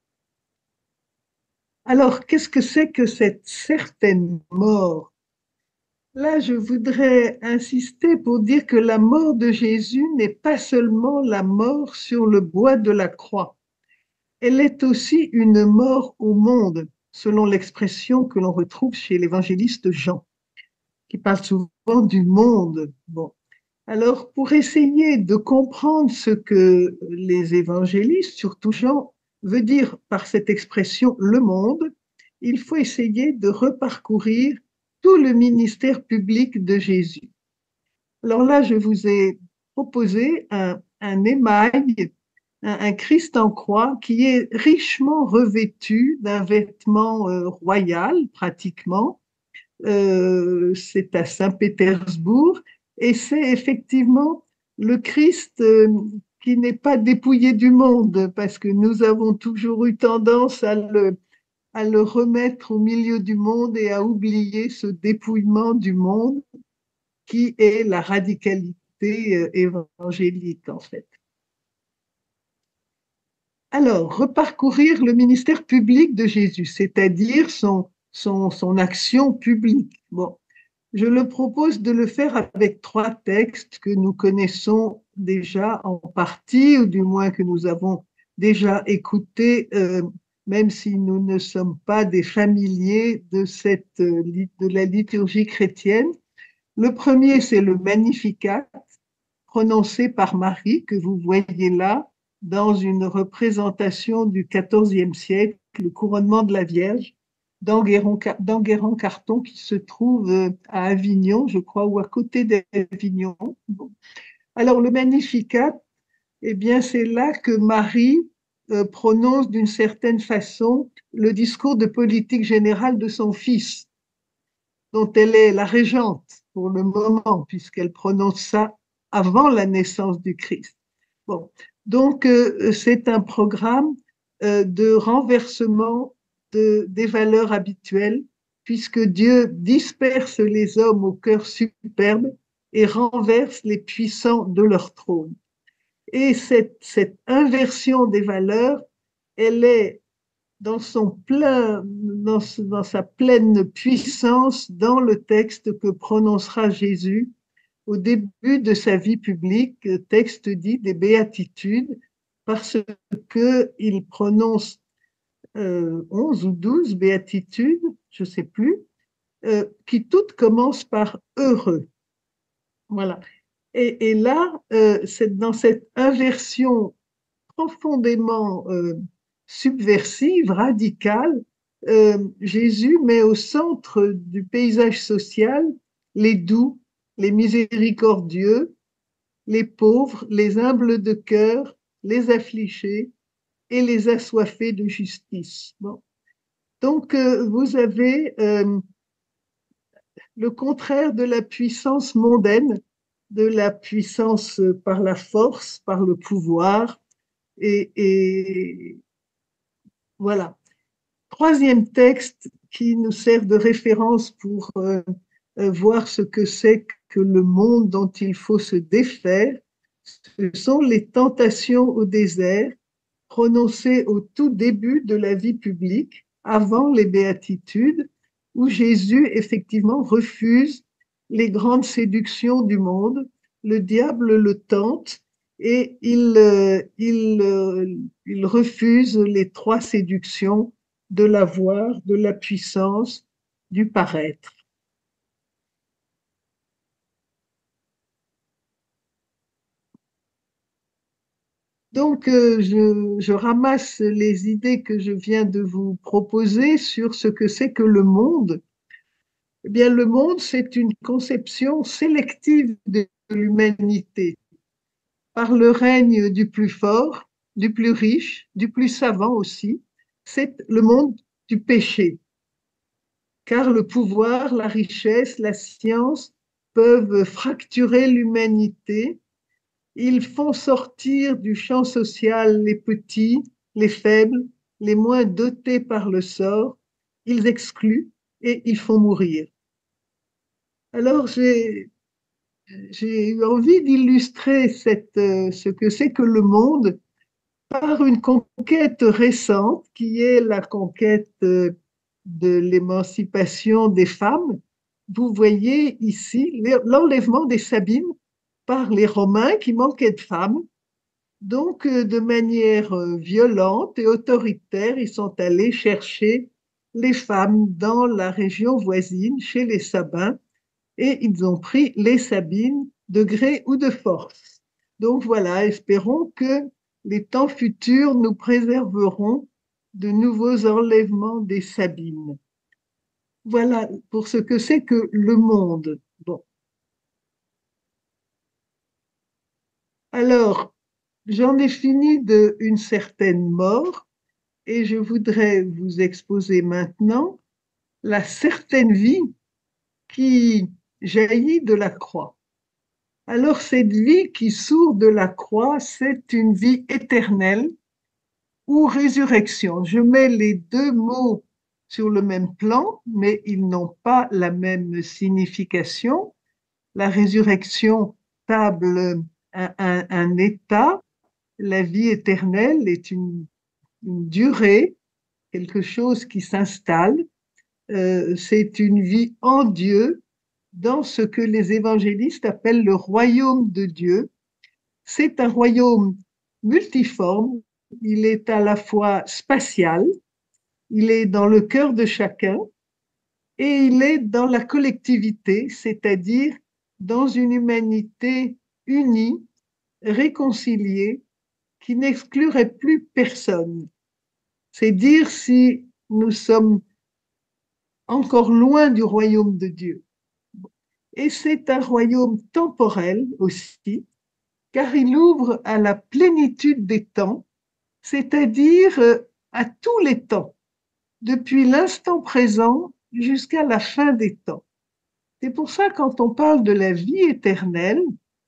Alors, qu'est-ce que c'est que cette certaine mort? Là, je voudrais insister pour dire que la mort de Jésus n'est pas seulement la mort sur le bois de la croix, elle est aussi une mort au monde, selon l'expression que l'on retrouve chez l'évangéliste Jean, qui parle souvent du monde. Bon. Alors, pour essayer de comprendre ce que les évangélistes, surtout Jean, veut dire par cette expression le monde, il faut essayer de reparcourir tout le ministère public de Jésus. Alors là, je vous ai proposé un, un émail, un, un Christ en croix qui est richement revêtu d'un vêtement euh, royal, pratiquement. Euh, c'est à Saint-Pétersbourg, et c'est effectivement le Christ euh, qui n'est pas dépouillé du monde, parce que nous avons toujours eu tendance à le, à le remettre au milieu du monde et à oublier ce dépouillement du monde qui est la radicalité euh, évangélique en fait. Alors, reparcourir le ministère public de Jésus, c'est-à-dire son, son, son action publique. Bon, je le propose de le faire avec trois textes que nous connaissons déjà en partie, ou du moins que nous avons déjà écoutés, euh, même si nous ne sommes pas des familiers de, cette, de la liturgie chrétienne. Le premier, c'est le Magnificat, prononcé par Marie, que vous voyez là, dans une représentation du quatorzième siècle, le couronnement de la Vierge, d'Enguerrand-Carton, qui se trouve à Avignon, je crois, ou à côté d'Avignon. Bon. Alors, le Magnificat, eh bien, c'est là que Marie euh, prononce d'une certaine façon le discours de politique générale de son fils, dont elle est la régente pour le moment, puisqu'elle prononce ça avant la naissance du Christ. Bon, donc euh, c'est un programme euh, de renversement de, des valeurs habituelles, puisque Dieu disperse les hommes au cœur superbe et renverse les puissants de leur trône. Et cette, cette inversion des valeurs, elle est dans son plein, dans, dans sa pleine puissance dans le texte que prononcera Jésus au début de sa vie publique, texte dit des béatitudes, parce qu'il prononce euh, onze ou douze béatitudes, je ne sais plus, euh, qui toutes commencent par heureux. Voilà. Et, et là, euh, c'est dans cette inversion profondément euh, subversive, radicale, euh, Jésus met au centre du paysage social les doux, les miséricordieux, les pauvres, les humbles de cœur, les affligés et les assoiffés de justice. Bon. Donc, euh, vous avez euh, le contraire de la puissance mondaine, de la puissance par la force, par le pouvoir, et, et voilà. Troisième texte qui nous sert de référence pour euh, voir ce que c'est que le monde dont il faut se défaire, ce sont les tentations au désert prononcées au tout début de la vie publique, avant les béatitudes, où Jésus effectivement refuse les grandes séductions du monde, le diable le tente et il, il, il refuse les trois séductions de l'avoir, de la puissance, du paraître. Donc, euh, je, je ramasse les idées que je viens de vous proposer sur ce que c'est que le monde. Eh bien, le monde, c'est une conception sélective de l'humanité par le règne du plus fort, du plus riche, du plus savant aussi. C'est le monde du péché, car le pouvoir, la richesse, la science peuvent fracturer l'humanité. Ils font sortir du champ social les petits, les faibles, les moins dotés par le sort. Ils excluent et ils font mourir. Alors, j'ai j'ai eu envie d'illustrer cette, euh, ce que c'est que le monde par une conquête récente qui est la conquête euh, de l'émancipation des femmes. Vous voyez ici l'enlèvement des Sabines par les Romains qui manquaient de femmes. Donc, euh, de manière euh, violente et autoritaire, ils sont allés chercher les femmes dans la région voisine, chez les Sabins, et ils ont pris les Sabines de gré ou de force. Donc voilà, espérons que les temps futurs nous préserveront de nouveaux enlèvements des Sabines. Voilà pour ce que c'est que le monde. Bon. Alors, j'en ai fini de une certaine mort et je voudrais vous exposer maintenant la certaine vie qui jaillit de la croix. Alors cette vie qui sourd de la croix, c'est une vie éternelle ou résurrection. Je mets les deux mots sur le même plan, mais ils n'ont pas la même signification. La résurrection table un, un, un état, la vie éternelle est une, une durée, quelque chose qui s'installe. Euh, c'est une vie en Dieu, dans ce que les évangélistes appellent le royaume de Dieu. C'est un royaume multiforme, il est à la fois spatial, il est dans le cœur de chacun et il est dans la collectivité, c'est-à-dire dans une humanité unie, réconciliée, qui n'exclurait plus personne. C'est dire si nous sommes encore loin du royaume de Dieu. Et c'est un royaume temporel aussi, car il ouvre à la plénitude des temps, c'est-à-dire à tous les temps, depuis l'instant présent jusqu'à la fin des temps. C'est pour ça, quand on parle de la vie éternelle,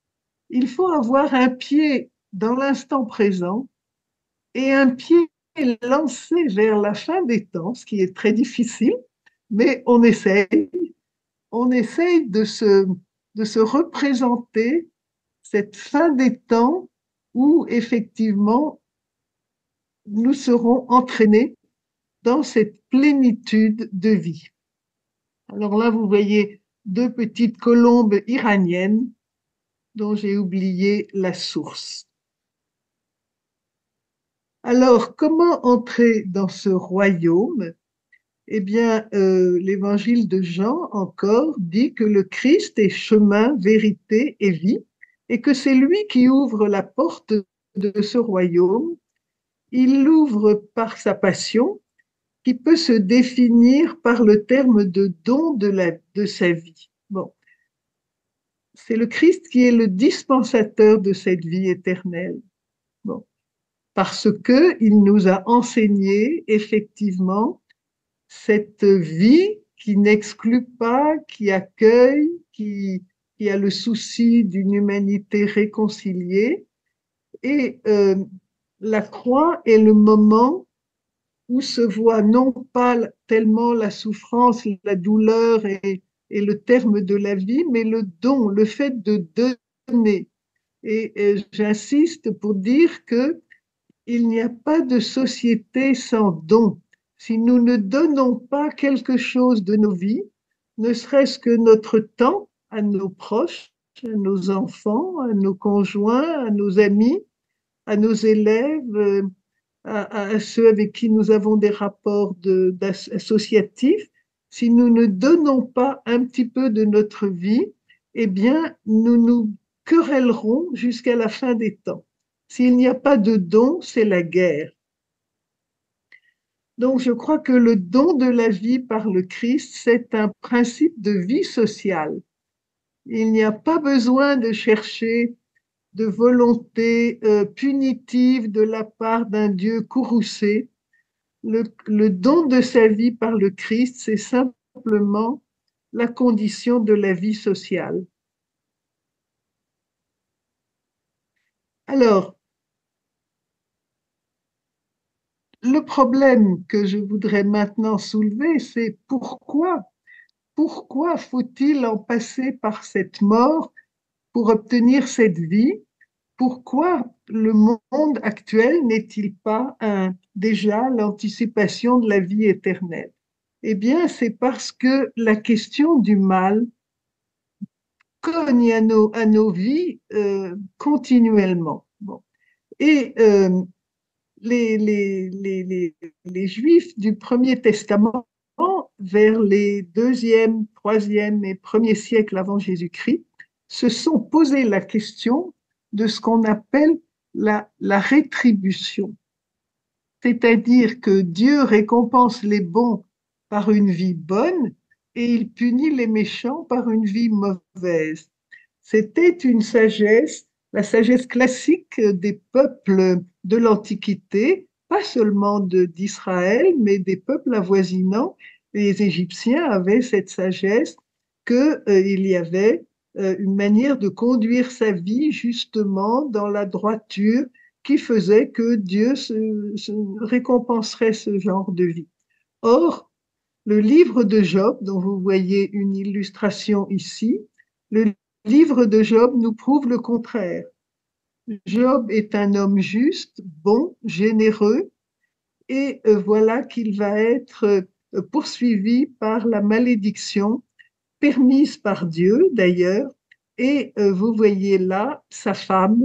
il faut avoir un pied dans l'instant présent et un pied lancé vers la fin des temps, ce qui est très difficile, mais on essaye, on essaye de se, de se représenter cette fin des temps où effectivement nous serons entraînés dans cette plénitude de vie. Alors là, vous voyez deux petites colombes iraniennes dont j'ai oublié la source. Alors, comment entrer dans ce royaume? Eh bien, euh, l'évangile de Jean encore dit que le Christ est chemin, vérité et vie, et que c'est lui qui ouvre la porte de ce royaume. Il l'ouvre par sa passion, qui peut se définir par le terme de don de, la, de sa vie. Bon. C'est le Christ qui est le dispensateur de cette vie éternelle. Bon. Parce qu'il nous a enseigné effectivement cette vie qui n'exclut pas, qui accueille, qui, qui a le souci d'une humanité réconciliée. Et euh, la croix est le moment où se voit non pas tellement la souffrance, la douleur et, et le terme de la vie, mais le don, le fait de donner. Et, et j'insiste pour dire que il n'y a pas de société sans don. Si nous ne donnons pas quelque chose de nos vies, ne serait-ce que notre temps à nos proches, à nos enfants, à nos conjoints, à nos amis, à nos élèves, à, à ceux avec qui nous avons des rapports de, associatifs, si nous ne donnons pas un petit peu de notre vie, eh bien, nous nous querellerons jusqu'à la fin des temps. S'il n'y a pas de don, c'est la guerre. Donc, je crois que le don de la vie par le Christ, c'est un principe de vie sociale. Il n'y a pas besoin de chercher de volonté euh, punitive de la part d'un Dieu courroucé. Le, le don de sa vie par le Christ, c'est simplement la condition de la vie sociale. Alors, le problème que je voudrais maintenant soulever, c'est pourquoi, pourquoi faut-il en passer par cette mort pour obtenir cette vie? Pourquoi le monde actuel n'est-il pas un, déjà l'anticipation de la vie éternelle? Eh bien, c'est parce que la question du mal cogne à nos, à nos vies euh, continuellement. Bon. Et euh, les, les, les, les, les Juifs du Premier Testament, vers les deuxième, troisième et premier siècles avant Jésus-Christ, se sont posé la question de ce qu'on appelle la, la rétribution. C'est-à-dire que Dieu récompense les bons par une vie bonne et il punit les méchants par une vie mauvaise. C'était une sagesse, la sagesse classique des peuples de l'Antiquité, pas seulement de, d'Israël, mais des peuples avoisinants. Les Égyptiens avaient cette sagesse qu'il euh, y avait euh, une manière de conduire sa vie justement dans la droiture qui faisait que Dieu se, se récompenserait ce genre de vie. Or, le livre de Job, dont vous voyez une illustration ici, le livre de Job nous prouve le contraire. Job est un homme juste, bon, généreux, et voilà qu'il va être poursuivi par la malédiction, permise par Dieu d'ailleurs, et vous voyez là sa femme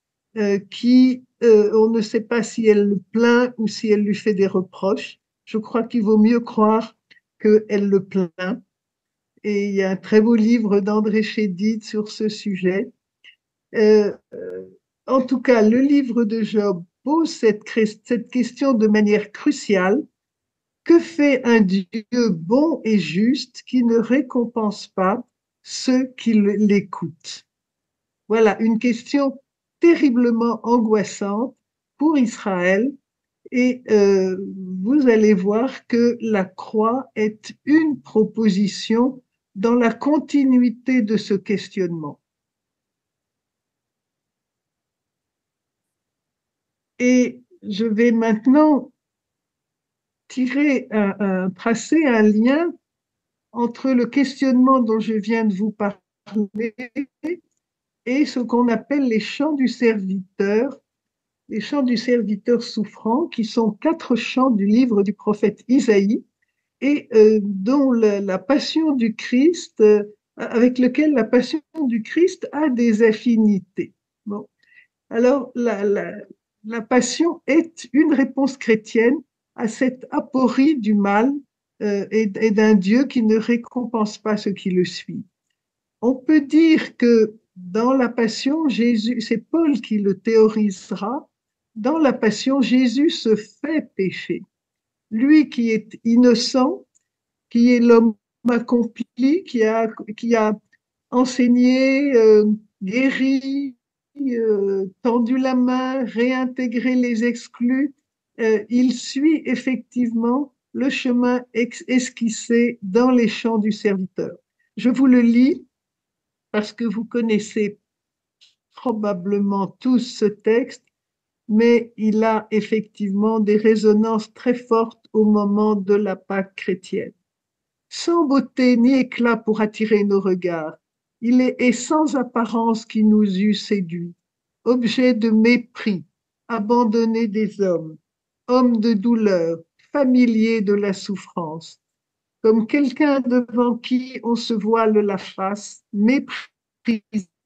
qui, on ne sait pas si elle le plaint ou si elle lui fait des reproches. Je crois qu'il vaut mieux croire qu'elle le plaint. Et il y a un très beau livre d'André Chédid sur ce sujet. Euh, en tout cas, le livre de Job pose cette, cette question de manière cruciale. Que fait un Dieu bon et juste qui ne récompense pas ceux qui l'écoutent? Voilà, une question terriblement angoissante pour Israël. Et euh, vous allez voir que la croix est une proposition dans la continuité de ce questionnement. Et je vais maintenant tirer un, un, tracer un lien entre le questionnement dont je viens de vous parler et ce qu'on appelle les chants du serviteur, les chants du serviteur souffrant, qui sont quatre chants du livre du prophète Isaïe, et euh, dont la, la passion du Christ, euh, avec lequel la passion du Christ a des affinités. Bon. Alors, la, la, la passion est une réponse chrétienne à cette aporie du mal euh, et, et d'un Dieu qui ne récompense pas ceux qui le suivent. On peut dire que dans la passion, Jésus, c'est Paul qui le théorisera, dans la passion, Jésus se fait pécher. Lui qui est innocent, qui est l'homme accompli, qui a, qui a enseigné, euh, guéri, euh, tendu la main, réintégré les exclus, euh, il suit effectivement le chemin esquissé dans les chants du serviteur. Je vous le lis parce que vous connaissez probablement tous ce texte, mais il a effectivement des résonances très fortes au moment de la Pâque chrétienne. Sans beauté ni éclat pour attirer nos regards, il est sans apparence qui nous eût séduits, objet de mépris, abandonné des hommes, homme de douleur, familier de la souffrance, comme quelqu'un devant qui on se voile la face, méprisé,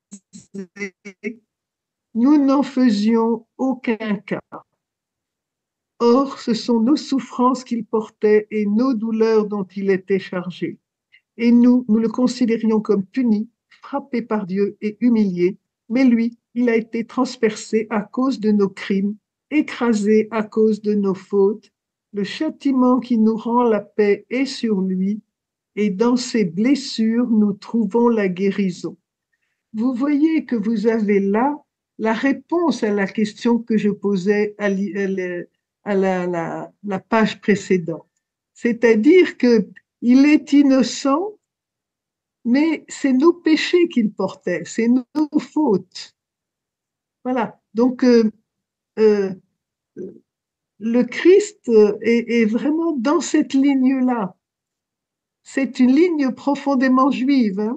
nous n'en faisions aucun cas. Or, ce sont nos souffrances qu'il portait et nos douleurs dont il était chargé. Et nous, nous le considérions comme puni, frappé par Dieu et humilié, mais lui, il a été transpercé à cause de nos crimes, écrasé à cause de nos fautes. Le châtiment qui nous rend la paix est sur lui, et dans ses blessures, nous trouvons la guérison. Vous voyez que vous avez là la réponse à la question que je posais à, à la, la, la page précédente. C'est-à-dire que il est innocent, mais c'est nos péchés qu'il portait, c'est nos fautes. Voilà. Donc, euh, euh, le Christ est, est vraiment dans cette ligne-là. C'est une ligne profondément juive. Hein.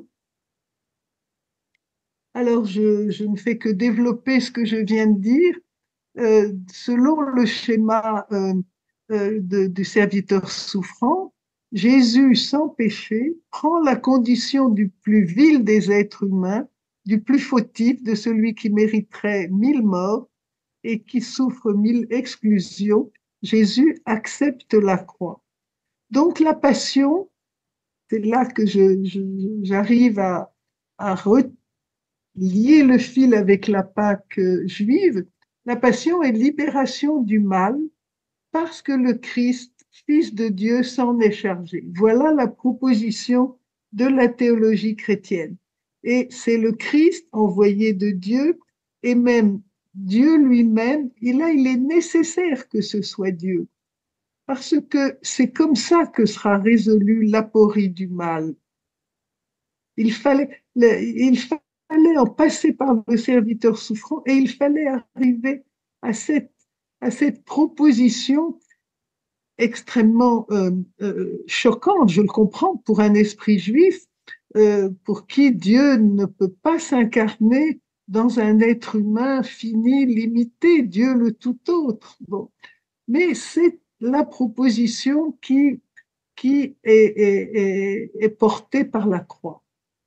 Alors, je, je ne fais que développer ce que je viens de dire. Euh, selon le schéma euh, euh, de, du serviteur souffrant, Jésus, sans péché, prend la condition du plus vil des êtres humains, du plus fautif, de celui qui mériterait mille morts et qui souffre mille exclusions. Jésus accepte la croix. Donc la passion, c'est là que je, je, j'arrive à, à relier le fil avec la Pâque juive. La passion est libération du mal parce que le Christ, Fils de Dieu, s'en est chargé. Voilà la proposition de la théologie chrétienne. Et c'est le Christ envoyé de Dieu, et même Dieu lui-même, et là il est nécessaire que ce soit Dieu, parce que c'est comme ça que sera résolue l'aporie du mal. Il fallait, il fallait en passer par le serviteur souffrant et il fallait arriver à cette, à cette proposition extrêmement euh, euh, choquante, je le comprends, pour un esprit juif, euh, pour qui Dieu ne peut pas s'incarner dans un être humain fini, limité, Dieu le tout autre. Bon. Mais c'est la proposition qui, qui est, est, est, est portée par la croix.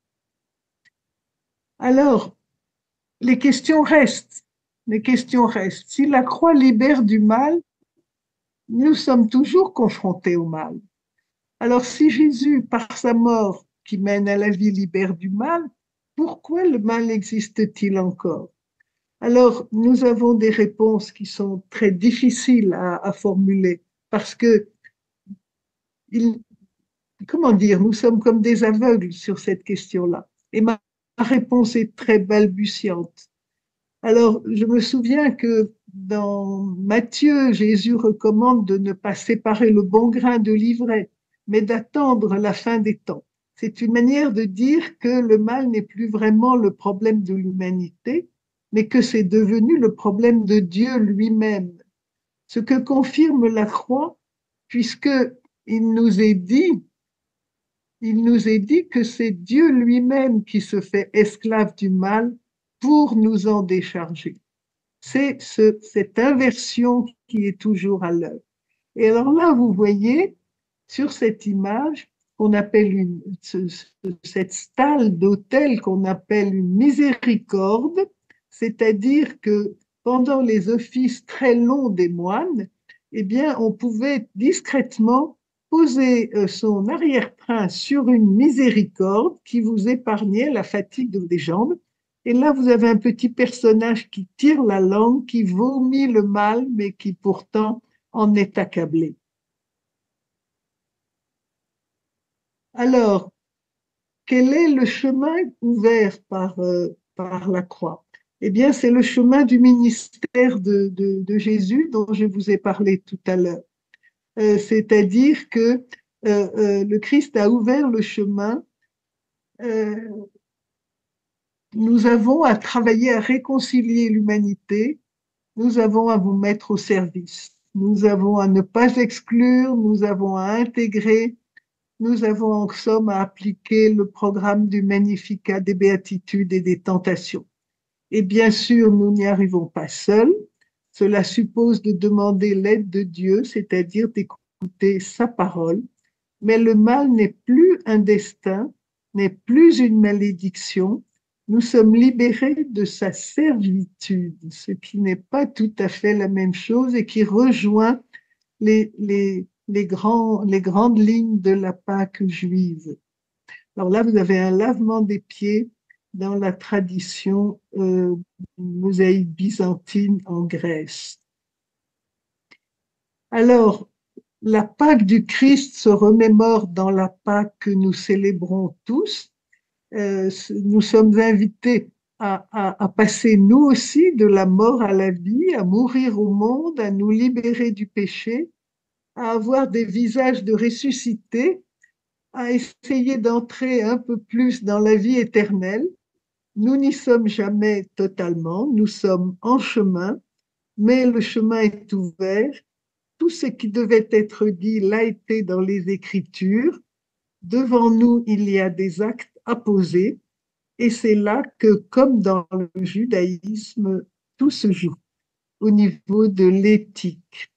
Alors, les questions restent. Les questions restent. Si la croix libère du mal, nous sommes toujours confrontés au mal. Alors, si Jésus, par sa mort qui mène à la vie, libère du mal, pourquoi le mal existe-t-il encore? Alors, nous avons des réponses qui sont très difficiles à, à formuler parce que, il, comment dire, nous sommes comme des aveugles sur cette question-là. Et ma réponse est très balbutiante. Alors, je me souviens que dans Matthieu, Jésus recommande de ne pas séparer le bon grain de l'ivraie, mais d'attendre la fin des temps. C'est une manière de dire que le mal n'est plus vraiment le problème de l'humanité, mais que c'est devenu le problème de Dieu lui-même. Ce que confirme la croix, puisque il nous est dit, il nous est dit que c'est Dieu lui-même qui se fait esclave du mal pour nous en décharger. C'est ce, cette inversion qui est toujours à l'œuvre. Et alors là, vous voyez sur cette image qu'on appelle une, ce, cette stalle d'autel qu'on appelle une miséricorde, c'est-à-dire que pendant les offices très longs des moines, eh bien, on pouvait discrètement poser son arrière-train sur une miséricorde qui vous épargnait la fatigue des jambes. Et là, vous avez un petit personnage qui tire la langue, qui vomit le mal, mais qui pourtant en est accablé. Alors, quel est le chemin ouvert par, euh, par la croix? Eh bien, c'est le chemin du ministère de, de, de Jésus dont je vous ai parlé tout à l'heure. Euh, c'est-à-dire que euh, euh, le Christ a ouvert le chemin. Euh, nous avons à travailler à réconcilier l'humanité. Nous avons à vous mettre au service. Nous avons à ne pas exclure, nous avons à intégrer, nous avons en somme à appliquer le programme du Magnificat des béatitudes et des tentations. Et bien sûr, nous n'y arrivons pas seuls. Cela suppose de demander l'aide de Dieu, c'est-à-dire d'écouter sa parole. Mais le mal n'est plus un destin, n'est plus une malédiction. Nous sommes libérés de sa servitude, ce qui n'est pas tout à fait la même chose et qui rejoint les, les, les, grands, les grandes lignes de la Pâque juive. Alors là, vous avez un lavement des pieds dans la tradition euh, mosaïque byzantine en Grèce. Alors, la Pâque du Christ se remémore dans la Pâque que nous célébrons tous. Euh, nous sommes invités à, à, à passer nous aussi de la mort à la vie, à mourir au monde, à nous libérer du péché, à avoir des visages de ressuscités, à essayer d'entrer un peu plus dans la vie éternelle. Nous n'y sommes jamais totalement, nous sommes en chemin, mais le chemin est ouvert. Tout ce qui devait être dit l'a été dans les Écritures. Devant nous, il y a des actes à poser, et c'est là que, comme dans le judaïsme, tout se joue au niveau de l'éthique.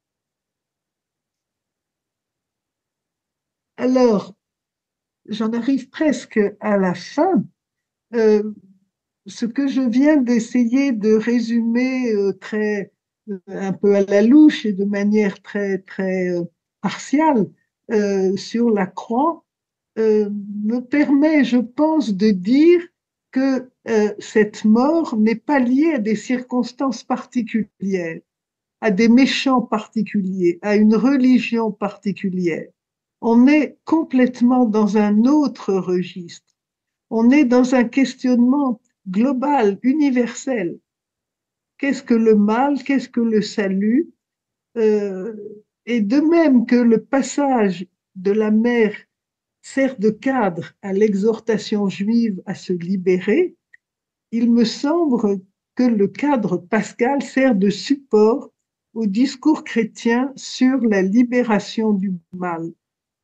Alors, j'en arrive presque à la fin. Euh, ce que je viens d'essayer de résumer euh, très, euh, un peu à la louche et de manière très, très euh, partiale euh, sur la croix, euh, me permet, je pense, de dire que euh, cette mort n'est pas liée à des circonstances particulières, à des méchants particuliers, à une religion particulière. On est complètement dans un autre registre. On est dans un questionnement global, universel. Qu'est-ce que le mal? Qu'est-ce que le salut? euh, Et de même que le passage de la mer sert de cadre à l'exhortation juive à se libérer, il me semble que le cadre pascal sert de support au discours chrétien sur la libération du mal. Vous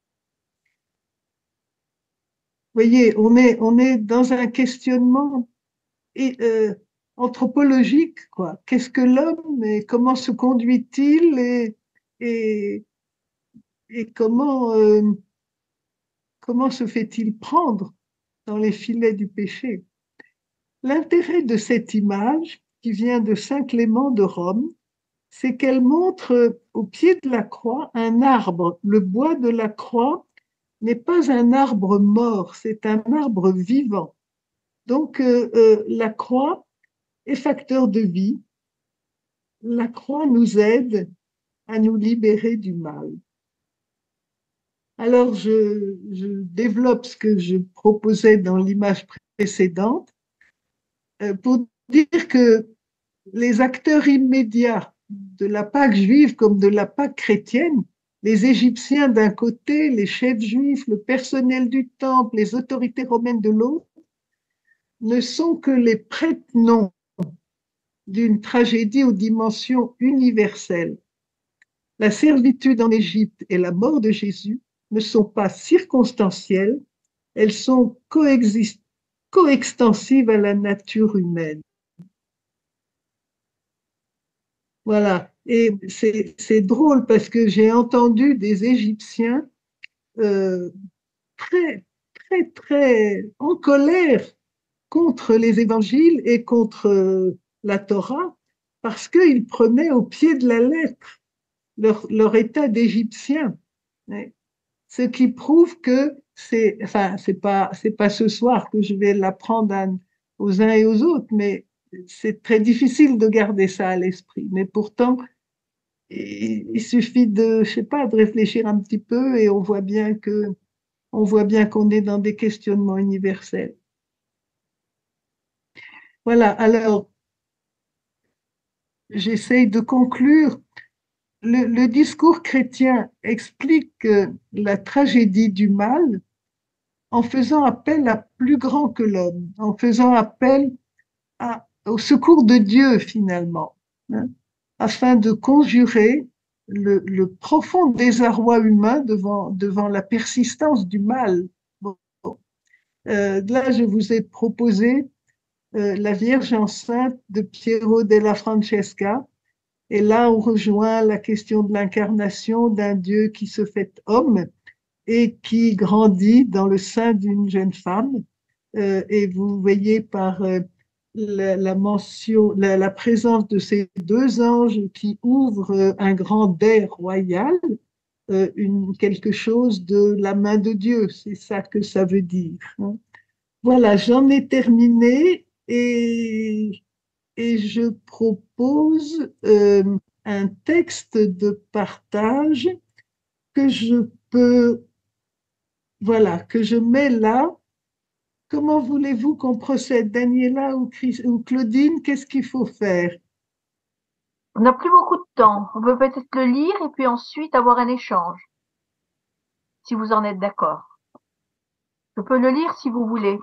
voyez, on est, on est dans un questionnement et, euh, anthropologique, quoi. Qu'est-ce que l'homme et comment se conduit-il et, et, et comment, euh, comment se fait-il prendre dans les filets du péché? L'intérêt de cette image, qui vient de Saint Clément de Rome, c'est qu'elle montre au pied de la croix un arbre. Le bois de la croix n'est pas un arbre mort, c'est un arbre vivant. Donc, euh, euh, la croix est facteur de vie. La croix nous aide à nous libérer du mal. Alors, je, je développe ce que je proposais dans l'image précédente euh, pour dire que les acteurs immédiats de la Pâque juive comme de la Pâque chrétienne, les Égyptiens d'un côté, les chefs juifs, le personnel du temple, les autorités romaines de l'autre, ne sont que les prête-noms d'une tragédie aux dimensions universelles. La servitude en Égypte et la mort de Jésus ne sont pas circonstancielles, elles sont coextensives à la nature humaine. Voilà. Et c'est, c'est drôle parce que j'ai entendu des Égyptiens euh, très, très, très en colère contre les évangiles et contre euh, la Torah parce qu'ils prenaient au pied de la lettre leur, leur état d'Égyptien. Ce qui prouve que c'est, enfin, c'est pas, c'est pas ce soir que je vais l'apprendre à, aux uns et aux autres, mais c'est très difficile de garder ça à l'esprit. Mais pourtant, il, il suffit de, je sais pas, de réfléchir un petit peu et on voit bien que, on voit bien qu'on est dans des questionnements universels. Voilà. Alors, j'essaye de conclure. Le, le discours chrétien explique la tragédie du mal en faisant appel à plus grand que l'homme, en faisant appel à, au secours de Dieu finalement, hein, afin de conjurer le, le profond désarroi humain devant, devant la persistance du mal. Bon. Euh, là, je vous ai proposé euh, la Vierge enceinte de Piero della Francesca, et là, on rejoint la question de l'incarnation d'un Dieu qui se fait homme et qui grandit dans le sein d'une jeune femme. Euh, et vous voyez par euh, la, la mention, la, la présence de ces deux anges qui ouvrent euh, un grand dais royal, euh, une, quelque chose de la main de Dieu. C'est ça que ça veut dire. Hein. Voilà, j'en ai terminé et, et je propose euh, un texte de partage que je peux, voilà, que je mets là. Comment voulez-vous qu'on procède, Daniela ou, Chris- ou Claudine? Qu'est-ce qu'il faut faire? On n'a plus beaucoup de temps. On peut peut-être le lire et puis ensuite avoir un échange, si vous en êtes d'accord. Je peux le lire si vous voulez.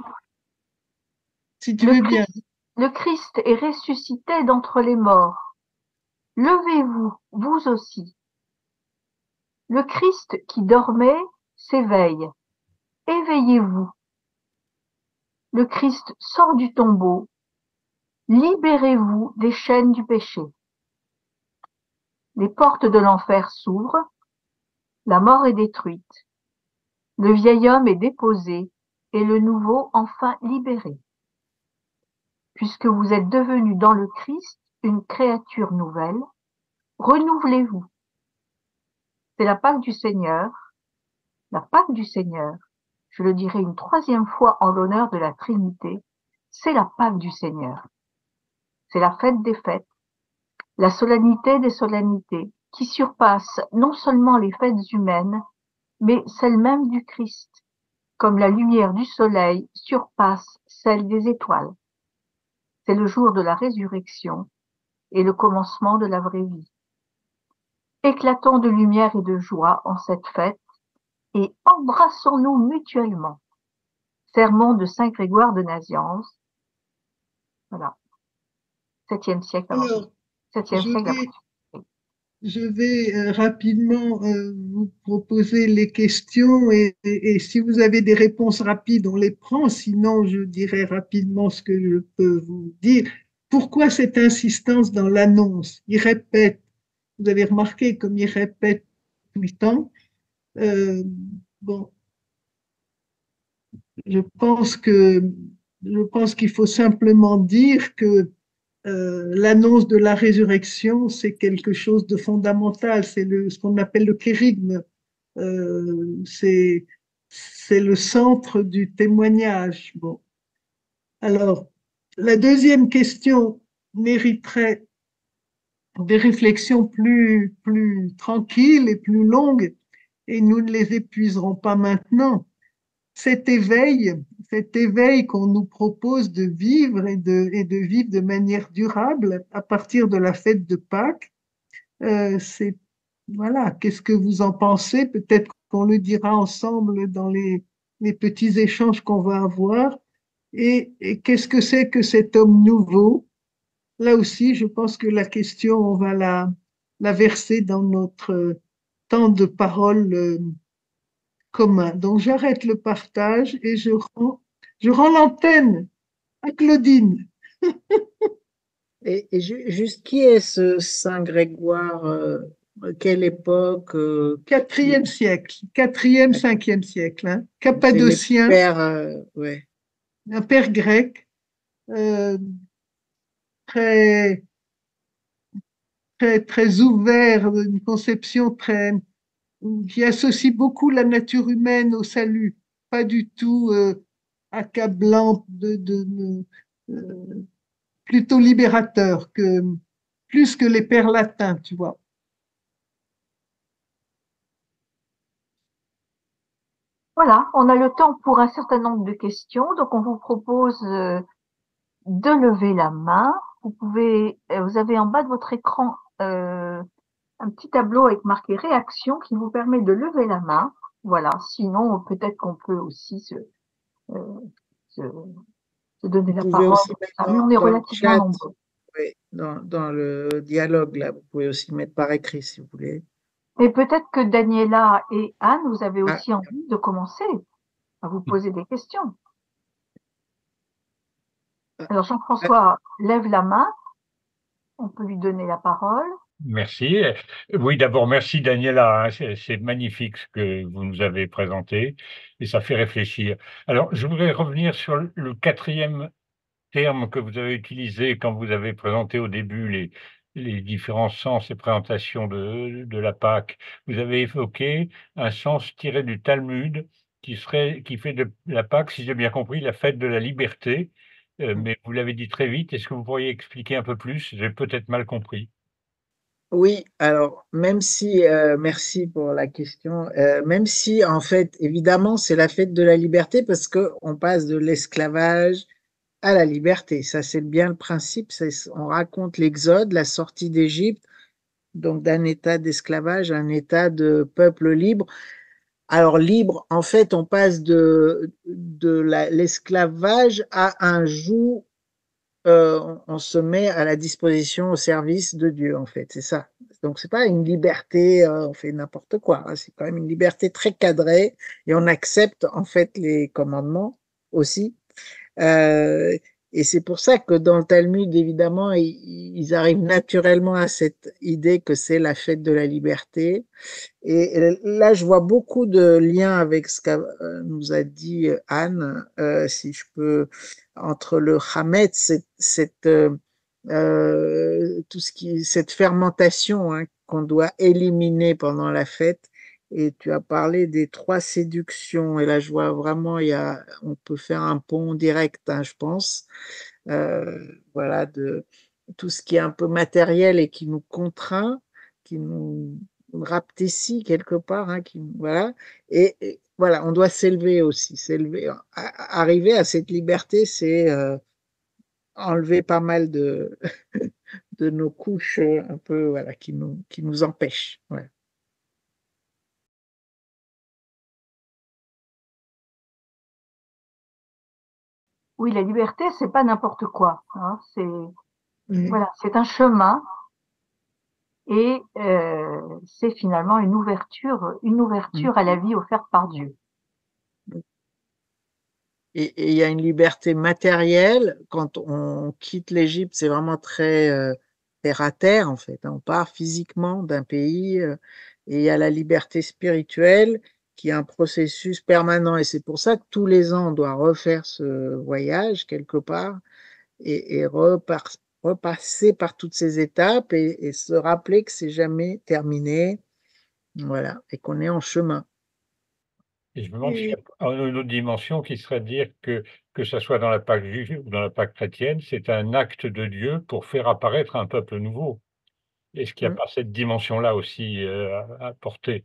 Si tu Le veux bien. Christ, le Christ est ressuscité d'entre les morts. Levez-vous, vous aussi. Le Christ qui dormait s'éveille. Éveillez-vous. Le Christ sort du tombeau. Libérez-vous des chaînes du péché. Les portes de l'enfer s'ouvrent. La mort est détruite. Le vieil homme est déposé et le nouveau enfin libéré. Puisque vous êtes devenus dans le Christ une créature nouvelle, renouvelez-vous. C'est la Pâque du Seigneur, la Pâque du Seigneur. Je le dirai une troisième fois en l'honneur de la Trinité, c'est la Pâque du Seigneur. C'est la fête des fêtes, la solennité des solennités, qui surpasse non seulement les fêtes humaines, mais celle même du Christ, comme la lumière du soleil surpasse celle des étoiles. C'est le jour de la résurrection et le commencement de la vraie vie. Éclatons de lumière et de joie en cette fête et embrassons-nous mutuellement. Sermon de Saint Grégoire de Nazianze. Voilà. Septième siècle avant. Alors, Septième je siècle vais, avant. je vais euh, rapidement euh, vous proposer les questions et, et- et si vous avez des réponses rapides, on les prend. Sinon, je dirai rapidement ce que je peux vous dire. Pourquoi cette insistance dans l'annonce? Il répète, vous avez remarqué comme il répète tout le temps. Euh, bon, je pense que je pense qu'il faut simplement dire que euh, l'annonce de la résurrection, c'est quelque chose de fondamental. C'est le, ce qu'on appelle le kérigme. Euh, c'est, c'est le centre du témoignage. Bon. Alors, la deuxième question mériterait des réflexions plus, plus tranquilles et plus longues, et nous ne les épuiserons pas maintenant. Cet éveil, cet éveil qu'on nous propose de vivre et de, et de vivre de manière durable à partir de la fête de Pâques, euh, c'est, voilà, qu'est-ce que vous en pensez? Peut-être qu'on le dira ensemble dans les, les petits échanges qu'on va avoir. Et, et qu'est-ce que c'est que cet homme nouveau? Là aussi, je pense que la question, on va la, la verser dans notre temps de parole euh, commun. Donc, j'arrête le partage et je rends, je rends l'antenne à Claudine. Et, et ju- juste qui est ce Saint Grégoire? euh, quelle époque? euh, Quatrième siècle, quatrième, cinquième siècle, hein, c'est les cappadocien, pères, euh, ouais. un père grec, euh, très, très, très ouvert, une conception très, qui associe beaucoup la nature humaine au salut, pas du tout euh, accablant, de, de, de- euh, plutôt libérateur que plus que les pères latins, tu vois. Voilà, on a le temps pour un certain nombre de questions, donc on vous propose euh, de lever la main. Vous pouvez, euh, vous avez en bas de votre écran euh, un petit tableau avec marqué réaction qui vous permet de lever la main. Voilà, sinon peut-être qu'on peut aussi se, euh, se, se donner Vous la pouvez parole. aussi mettre Ah, mais dans, on est dans le relativement chat, nombreux. oui, dans, dans le dialogue, là, vous pouvez aussi mettre par écrit si vous voulez. Et peut-être que Daniela et Anne, vous avez Ah, aussi envie de commencer à vous poser des questions. ah, Alors ah, Jean-François lève la main, on peut lui donner la parole. Merci. Oui, d'abord, merci Daniela, hein. C'est c'est magnifique ce que vous nous avez présenté et ça fait réfléchir. Alors, je voudrais revenir sur le le quatrième terme que vous avez utilisé quand vous avez présenté au début les, les différents sens et présentations de, de la Pâque. Vous avez évoqué un sens tiré du Talmud qui serait, qui fait de la Pâque, si j'ai bien compris, la fête de la liberté. Euh, mais vous l'avez dit très vite. Est-ce que vous pourriez expliquer un peu plus? J'ai peut-être mal compris. Oui, alors même si, euh, merci pour la question, euh, même si en fait, évidemment, c'est la fête de la liberté parce que on passe de l'esclavage à la liberté. Ça, c'est bien le principe. c'est- On raconte l'Exode, la sortie d'Égypte, donc d'un état d'esclavage à un état de peuple libre. Alors libre, en fait, on passe de, de la- l'esclavage à un joug, euh, on, on se met à la disposition au service de Dieu, en fait, c'est ça. Donc c'est pas une liberté, euh, on fait n'importe quoi, hein. C'est quand même une liberté très cadrée et on accepte en fait les commandements aussi. Euh, et c'est pour ça que dans le Talmud, évidemment, ils, ils arrivent naturellement à cette idée que c'est la fête de la liberté. Et là, je vois beaucoup de liens avec ce qu'a euh, nous a dit euh, Anne, euh, si je peux, entre le Hametz, cette, cette, euh, euh, tout ce qui, cette fermentation, hein, qu'on doit éliminer pendant la fête. Et tu as parlé des trois séductions. Et là, je vois vraiment, il y a, on peut faire un pont direct, hein, je pense. Euh, voilà, de tout ce qui est un peu matériel et qui nous contraint, qui nous rapetissent quelque part, hein, qui, voilà. Et, et voilà, on doit s'élever aussi, s'élever. A- Arriver à cette liberté, c'est euh, enlever pas mal de, de nos couches euh, un peu, voilà, qui nous, qui nous empêchent. Ouais. Oui, la liberté, c'est pas n'importe quoi, hein. C'est, Oui. voilà, c'est un chemin et euh, c'est finalement une ouverture, une Mm. ouverture à la vie offerte par Dieu. Et et il y a une liberté matérielle. Quand on quitte l'Égypte, c'est vraiment très euh, terre à terre, en fait, hein. On part physiquement d'un pays euh, et il y a la liberté spirituelle qui est un processus permanent. Et c'est pour ça que tous les ans, on doit refaire ce voyage quelque part et, et repar- repasser par toutes ces étapes et, et se rappeler que c'est jamais terminé. Voilà. Et qu'on est en chemin. Et je me demande s'il y Et, a une autre dimension qui serait de dire que, que ça soit dans la Pâque juive ou dans la Pâque chrétienne, c'est un acte de Dieu pour faire apparaître un peuple nouveau. Est-ce qu'il n'y a Mm. pas cette dimension-là aussi euh, à, à porter?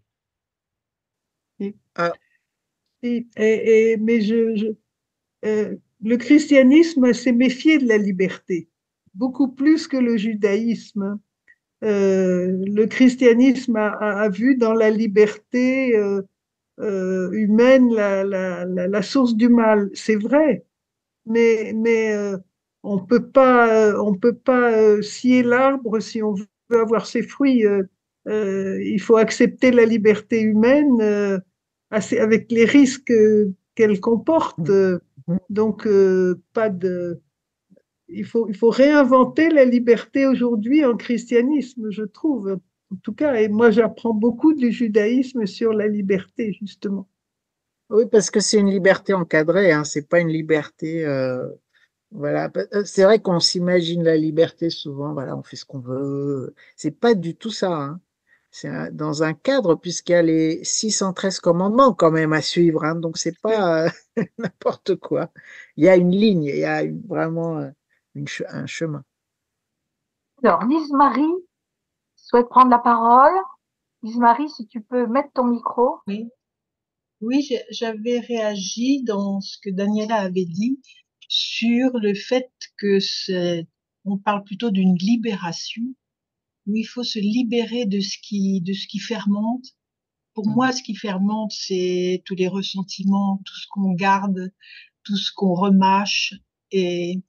et, Ah, et- et- et- mais je, je- euh, le christianisme s'est méfié de la liberté, beaucoup plus que le judaïsme. Euh, le christianisme a, a- a vu dans la liberté euh, euh, humaine la, la- la- la source du mal. C'est vrai, mais, mais euh, on peut pas, euh, on peut pas euh, scier l'arbre si on veut avoir ses fruits. Euh, euh, il faut accepter la liberté humaine euh, assez, avec les risques euh, qu'elle comporte. mm, Euh, mm. Donc, euh, pas de, il faut, il faut réinventer la liberté aujourd'hui en christianisme, je trouve. En tout cas, et moi j'apprends beaucoup du judaïsme sur la liberté, justement. Oui, parce que c'est une liberté encadrée, hein, c'est pas une liberté. euh, voilà, Pa- euh, c'est vrai qu'on s'imagine la liberté souvent. Voilà, on fait ce qu'on veut. C'est pas du tout ça, hein. C'est un- dans un cadre puisqu'il y a les six cent treize commandements quand même à suivre, hein, donc c'est pas euh, n'importe quoi. Il y a une ligne, il y a une- vraiment euh, une che- un chemin. Alors, Lise-Marie souhaite prendre la parole. Lise-Marie, si tu peux mettre ton micro. Oui, oui, j'ai- j'avais réagi dans ce que Daniela avait dit sur le fait que c'est, on parle plutôt d'une libération, où il faut se libérer de ce qui, de ce qui fermente. Pour Mm. moi, ce qui fermente, c'est tous les ressentiments, tout ce qu'on garde, tout ce qu'on remâche. Et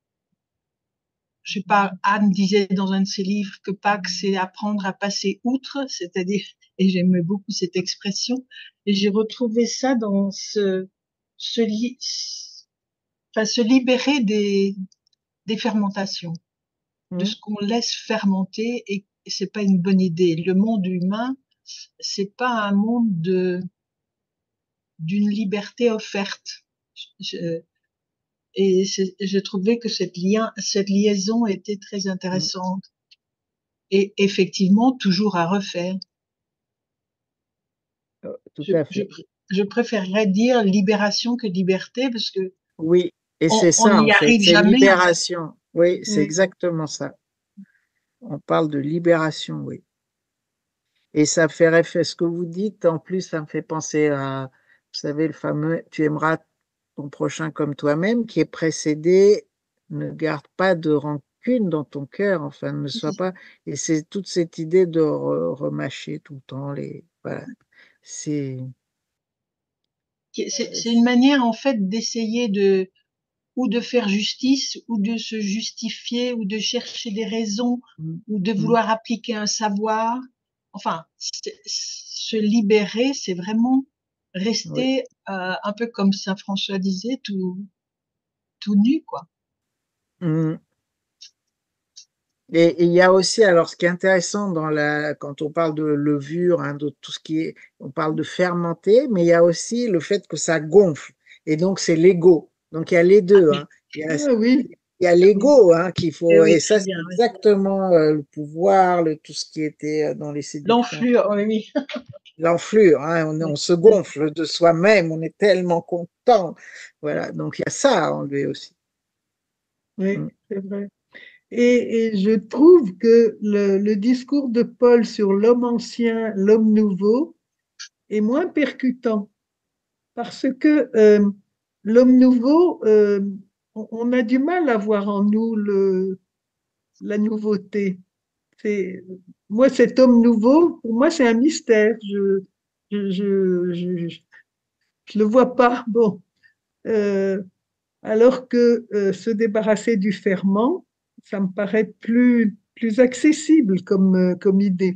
je sais pas, Anne disait dans un de ses livres que Pâques, c'est apprendre à passer outre, c'est-à-dire, et j'aimais beaucoup cette expression, et j'ai retrouvé ça dans ce, se, li, enfin, se libérer des, des fermentations, de Mm. ce qu'on laisse fermenter, et c'est pas une bonne idée. Le monde humain, c'est pas un monde de, d'une liberté offerte. Je, et je trouvais que cette lien, cette liaison était très Mm. intéressante. Et effectivement, toujours à refaire. Euh, Tout Je, à je, fait. je préférerais dire libération que liberté parce que Oui, et on c'est on ça en n'y fait, arrive c'est jamais. libération. Oui, c'est Et, exactement ça. on parle de libération, oui. Et ça fait référence, ce que vous dites, en plus, ça me fait penser à, vous savez, le fameux « tu aimeras ton prochain comme toi-même » qui est précédé « ne garde pas de rancune dans ton cœur », enfin, ne sois pas… Et c'est toute cette idée de re- remâcher tout le temps les… Voilà, c'est… C'est c'est une manière, en fait, d'essayer de, ou de faire justice, ou de se justifier, ou de chercher des raisons, Mm, ou de mm, vouloir appliquer un savoir. Enfin, c'est- se libérer, c'est vraiment oui. rester euh, un peu comme Saint François disait, tout, tout nu, quoi. Mm. Et et il y a aussi, alors ce qui est intéressant dans la, quand on parle de levure, hein, de tout ce qui est, on parle de fermenter, mais il y a aussi le fait que ça gonfle. Et donc c'est l'ego. Donc il y a les Ah deux, oui, hein. Il y a, Ah oui, il y a oui, l'ego, hein, qu'il eh faut, oui, et très ça c'est bien. Ouais. exactement euh, le pouvoir, le, tout ce qui était euh, dans les séductions. L'enflure, oui, oui. L'enflure, hein, on, on se gonfle de soi-même, on est tellement content. Voilà, donc il y a ça à enlever aussi. oui, Mm. c'est vrai. Et, et je trouve que le, le discours de Paul sur l'homme ancien, l'homme nouveau est moins percutant parce que euh, l'homme nouveau, euh, on, on a du mal à voir en nous le, la nouveauté. C'est, moi, cet homme nouveau, pour moi, c'est un mystère. Je je, je, je, je- je le vois pas. Bon, Euh, alors que euh, se débarrasser du ferment, ça me paraît plus, plus accessible comme, euh, comme idée.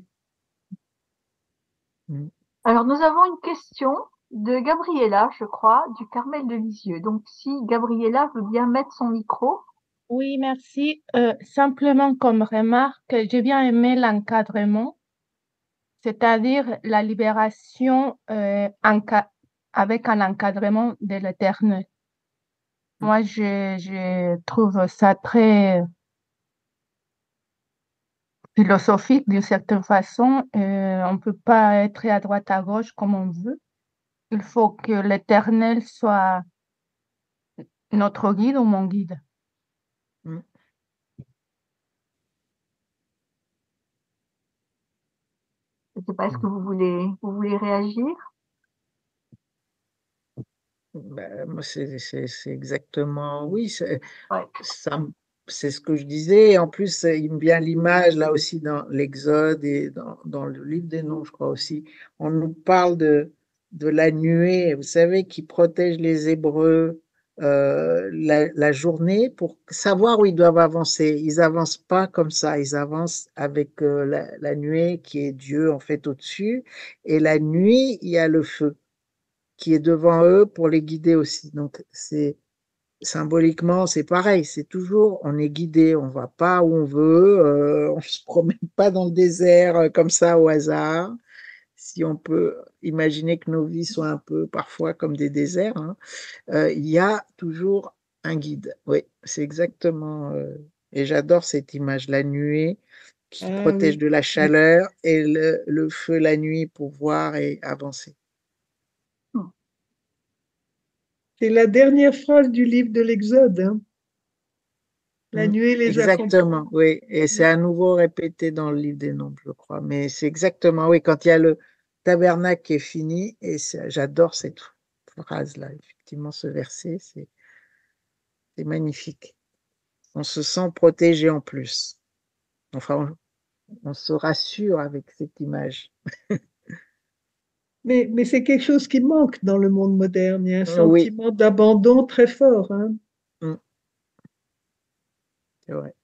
Mm. Alors, nous avons une question de Gabriella, je crois, du Carmel de Lisieux. Donc, si Gabriella veut bien mettre son micro. Oui, merci. Euh, simplement comme remarque, j'ai bien aimé l'encadrement, c'est-à-dire la libération euh, enca- avec un encadrement de l'Éternel. Moi, je, je trouve ça très philosophique d'une certaine façon. Euh, on ne peut pas être à droite à gauche comme on veut. Il faut que l'Éternel soit notre guide ou mon guide. Mm. Je ne sais pas, est-ce que vous voulez, vous voulez réagir? Ben, moi, c'est c'est- c'est exactement, oui, c'est Ouais. ça me- c'est ce que je disais. Et en plus, euh, il me vient l'image, là aussi, dans l'Exode et dans, dans le livre des Noms, je crois aussi. On nous parle de, de la nuée, vous savez, qui protège les Hébreux euh, la, la journée pour savoir où ils doivent avancer. Ils avancent pas comme ça, ils avancent avec euh, la, la nuée qui est Dieu, en fait, au-dessus. Et la nuit, il y a le feu qui est devant eux pour les guider aussi. Donc, c'est symboliquement, c'est pareil. C'est toujours, on est guidé, on va pas où on veut, euh, on se promène pas dans le désert euh, comme ça au hasard. Si on peut imaginer que nos vies soient un peu parfois comme des déserts, hein, euh, il y a toujours un guide. Oui, c'est exactement. euh, et j'adore cette image, la nuée qui Ah protège oui, de la chaleur et le, le feu la nuit pour voir et avancer. Hmm. c'est la dernière phrase du livre de l'Exode, hein. La Mm, nuée les accompagne. exactement, oui. Et c'est à nouveau répété dans le livre des Nombres, je crois. Mais c'est exactement, oui, quand il y a le tabernacle qui est fini, et c'est- j'adore cette phrase-là, effectivement, ce verset, c'est c'est magnifique. On se sent protégé en plus. Enfin, on, on se rassure avec cette image. Mais, mais c'est quelque chose qui manque dans le monde moderne. Il y a un Euh, Oui, sentiment d'abandon très fort, hein. mm, c'est vrai.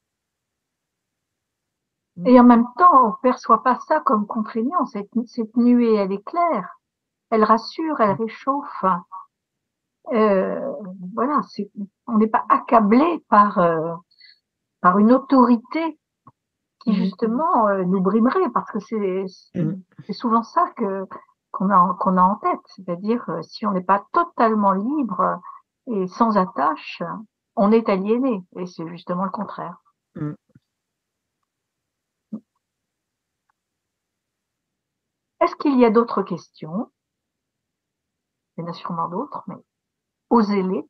Mm, Et en même temps, on ne perçoit pas ça comme contraignant. Cette, cette nuée, elle est claire. Elle rassure, elle réchauffe. Euh, voilà, c'est, on n'est pas accablé par, euh, par une autorité qui Mhm. justement euh, nous brimerait, parce que c'est mm, c'est souvent ça que qu'on a qu'on a en tête, c'est-à-dire euh, si on n'est pas totalement libre et sans attache, on est aliéné, et c'est justement le contraire. mm. Est-ce qu'il y a d'autres questions? Il y en a sûrement d'autres, mais osez-les.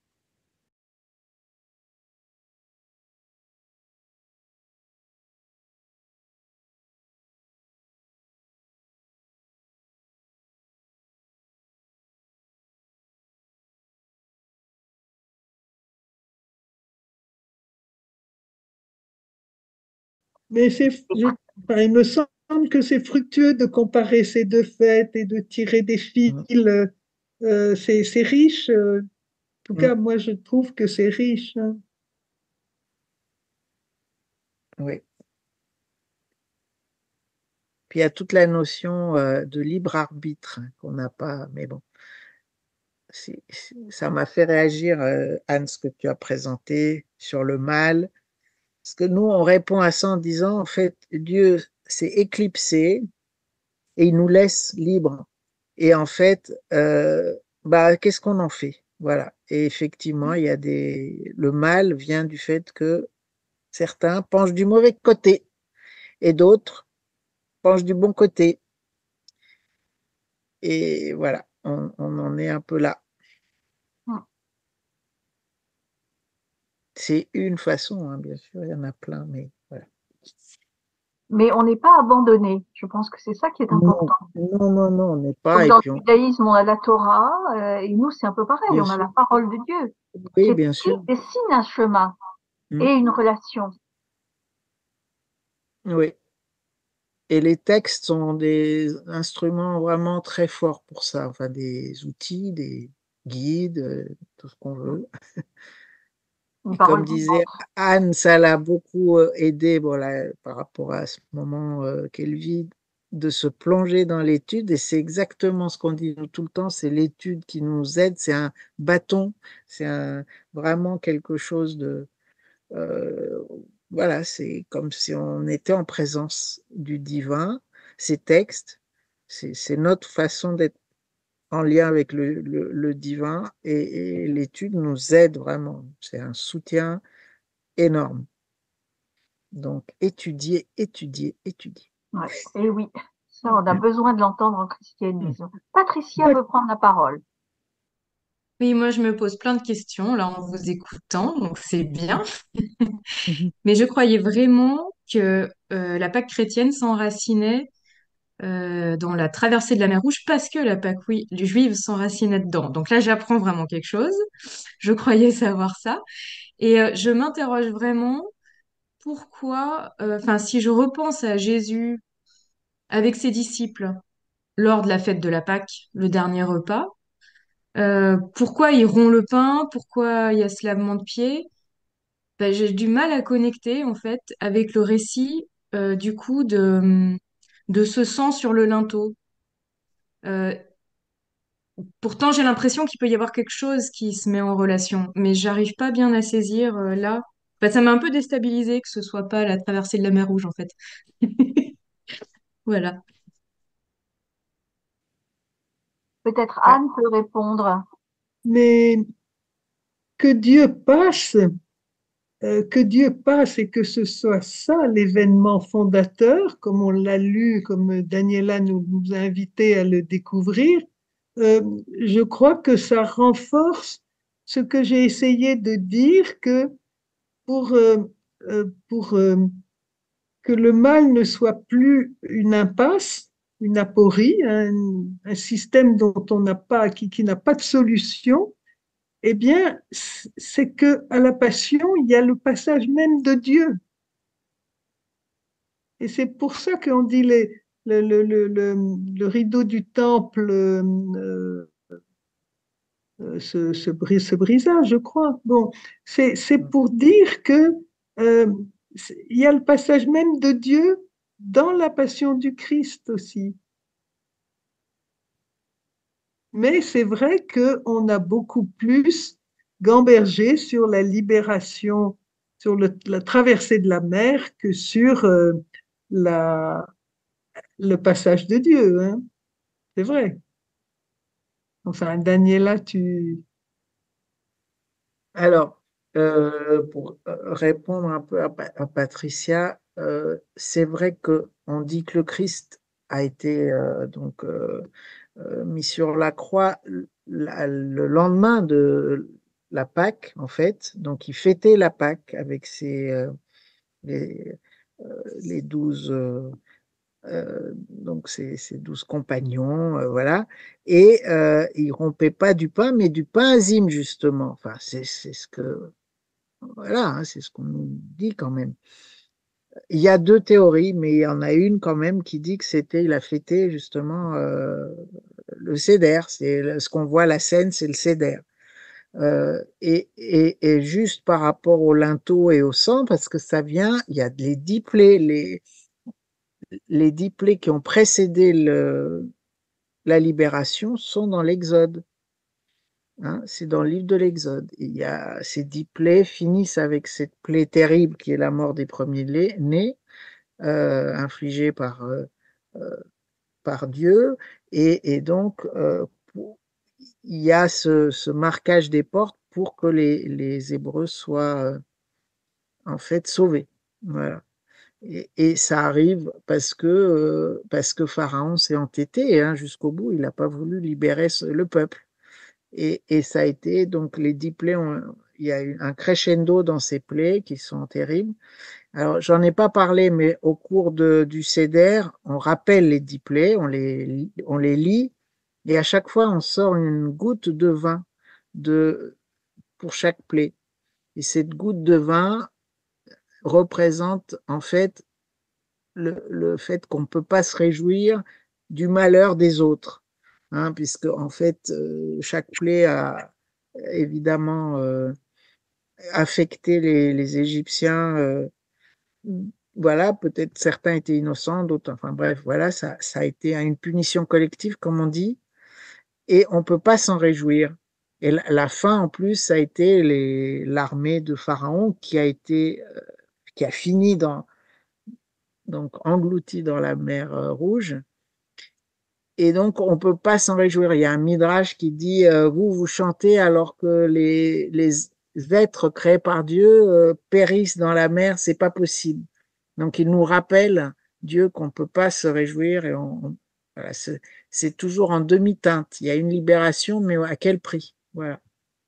Mais c'est, je- enfin, il me semble que c'est fructueux de comparer ces deux fêtes et de tirer des fils. Mm. euh, euh, c'est, c'est riche. euh, En tout Mm. cas, moi, je trouve que c'est riche, hein. Oui. Puis il y a toute la notion euh, de libre arbitre hein, qu'on n'a pas, mais bon, c'est- c'est- ça m'a fait réagir, euh, Anne, ce que tu as présenté sur le mal, parce que nous, on répond à ça en disant, en fait, Dieu s'est éclipsé et il nous laisse libres. Et en fait, euh, bah, qu'est-ce qu'on en fait? Voilà. Et effectivement, il y a des, le mal vient du fait que certains penchent du mauvais côté et d'autres penchent du bon côté. Et voilà, on, on en est un peu là. Mm. C'est une façon, hein, bien sûr, il y en a plein, mais voilà. Mais on n'est pas abandonné. Je pense que c'est ça qui est Non, important. non, non, non, on n'est pas. Comme Et dans puis, le on, judaïsme, on a la Torah, euh, et nous, c'est un peu pareil. bien On a sûr, la parole de Dieu qui oui, est bien qui sûr. dessine un chemin Mm, et une relation. oui. Et les textes sont des instruments vraiment très forts pour ça, enfin des outils, des guides, euh, tout ce qu'on veut. Une Et comme parole disait vivante. Anne, ça l'a beaucoup euh, aidé voilà, par rapport à ce moment euh, qu'elle vit, de se plonger dans l'étude. Et c'est exactement ce qu'on dit nous tout le temps, c'est l'étude qui nous aide, c'est un bâton, c'est un, vraiment quelque chose de... euh, voilà, c'est comme si on était en présence du divin. Ces textes, c'est c'est notre façon d'être en lien avec le, le- le divin et, et l'étude nous aide vraiment. C'est un soutien énorme. Donc, étudier, étudier, étudier. Ouais. Et oui, ça, on a besoin de l'entendre en Mm. christianisme. Patricia D'ac- veut prendre la parole. Oui, moi je me pose plein de questions là en vous écoutant, donc c'est bien. Mhm. Mais je croyais vraiment que euh, la Pâque chrétienne s'enracinait euh, dans la traversée de la mer Rouge parce que la Pâque oui, juive s'enracinait dedans. Donc là, j'apprends vraiment quelque chose. Je croyais savoir ça. Et euh, je m'interroge vraiment pourquoi, euh, enfin, si je repense à Jésus avec ses disciples lors de la fête de la Pâque, le dernier repas, euh, pourquoi ils rompt le pain, pourquoi il y a ce lavement de pieds, ben, j'ai du mal à connecter en fait avec le récit euh, du coup de, de ce sang sur le linteau. Euh, Pourtant, j'ai l'impression qu'il peut y avoir quelque chose qui se met en relation, mais j'arrive pas bien à saisir euh, là. Enfin, ça m'a un peu déstabilisé que ce soit pas la traversée de la mer Rouge en fait. Voilà. Peut-être Ah, Anne peut répondre. Mais que Dieu passe, euh, que Dieu passe et que ce soit ça l'événement fondateur, comme on l'a lu, comme Daniela nous, nous a invités à le découvrir, euh, je crois que ça renforce ce que j'ai essayé de dire, que pour, euh, euh, pour euh, que le mal ne soit plus une impasse, une aporie, un, un système dont on n'a pas, qui, qui n'a pas de solution, eh bien, c'est que à la passion, il y a le passage même de Dieu. Et c'est pour ça qu'on dit les, le, le, le, le, le rideau du temple euh, euh, se, se, brise, se brisa, je crois. Bon, c'est, c'est pour dire que euh, il y a le passage même de Dieu dans la passion du Christ aussi. Mais c'est vrai qu'on a beaucoup plus gambergé sur la libération, sur le, la traversée de la mer que sur euh, la, le passage de Dieu, hein. C'est vrai. Enfin, Daniela, tu... alors, euh, pour euh, répondre un peu à, Pa- à Patricia, euh, c'est vrai que on dit que le Christ a été euh, donc euh, euh, mis sur la croix la- le lendemain de la Pâque, en fait. Donc, il fêtait la Pâque avec ses, euh, les, euh, les douze euh, euh, donc ces, ces douze compagnons, euh, voilà, et euh, ils rompaient pas du pain, mais du pain azime justement. Enfin, c'est c'est ce que voilà, hein, c'est ce qu'on nous dit quand même. Il y a deux théories, mais il y en a une quand même qui dit que c'était, il a fêté justement euh, le Seder. C'est le- ce qu'on voit à la scène, c'est le Seder. Euh, et, et, et juste par rapport au linteau et au sang, parce que ça vient, il y a les dix plaies, les, les dix plaies qui ont précédé le, la libération sont dans l'Exode. Hein, c'est dans le livre de l'Exode. Il y a ces dix plaies finissent avec cette plaie terrible qui est la mort des premiers-nés, euh, infligée par euh, euh, par Dieu, et, et donc euh, pour- il y a ce, ce marquage des portes pour que les, les Hébreux soient euh, en fait sauvés. Voilà. Et, et ça arrive parce que euh, parce que Pharaon s'est entêté hein, jusqu'au bout. Il n'a pas voulu libérer ce- le peuple. Et, et ça a été donc les dix plaies. Ont, il y a eu un crescendo dans ces plaies qui sont terribles. Alors, j'en ai pas parlé, mais au cours de, du Seder, on rappelle les dix plaies, on les, on les lit, et à chaque fois, on sort une goutte de vin de, pour chaque plaie. Et cette goutte de vin représente en fait le, le fait qu'on ne peut pas se réjouir du malheur des autres, hein, puisque en fait, euh, chaque plaie a évidemment euh, affecté les, les Égyptiens. Euh, Voilà, peut-être certains étaient innocents, d'autres, enfin bref, voilà, ça, ça a été une punition collective, comme on dit, et on ne peut pas s'en réjouir. Et la, la fin, en plus, ça a été les, l'armée de Pharaon qui a été, euh, qui a fini dans, donc engloutie dans la mer euh, Rouge. Et donc, on ne peut pas s'en réjouir. Il y a un midrash qui dit, euh, vous, vous chantez alors que les, les êtres créés par Dieu euh, périssent dans la mer, c'est pas possible. Donc, il nous rappelle, Dieu, qu'on ne peut pas se réjouir et on, on- voilà, c'est, c'est toujours en demi-teinte. Il y a une libération, mais à quel prix? Voilà.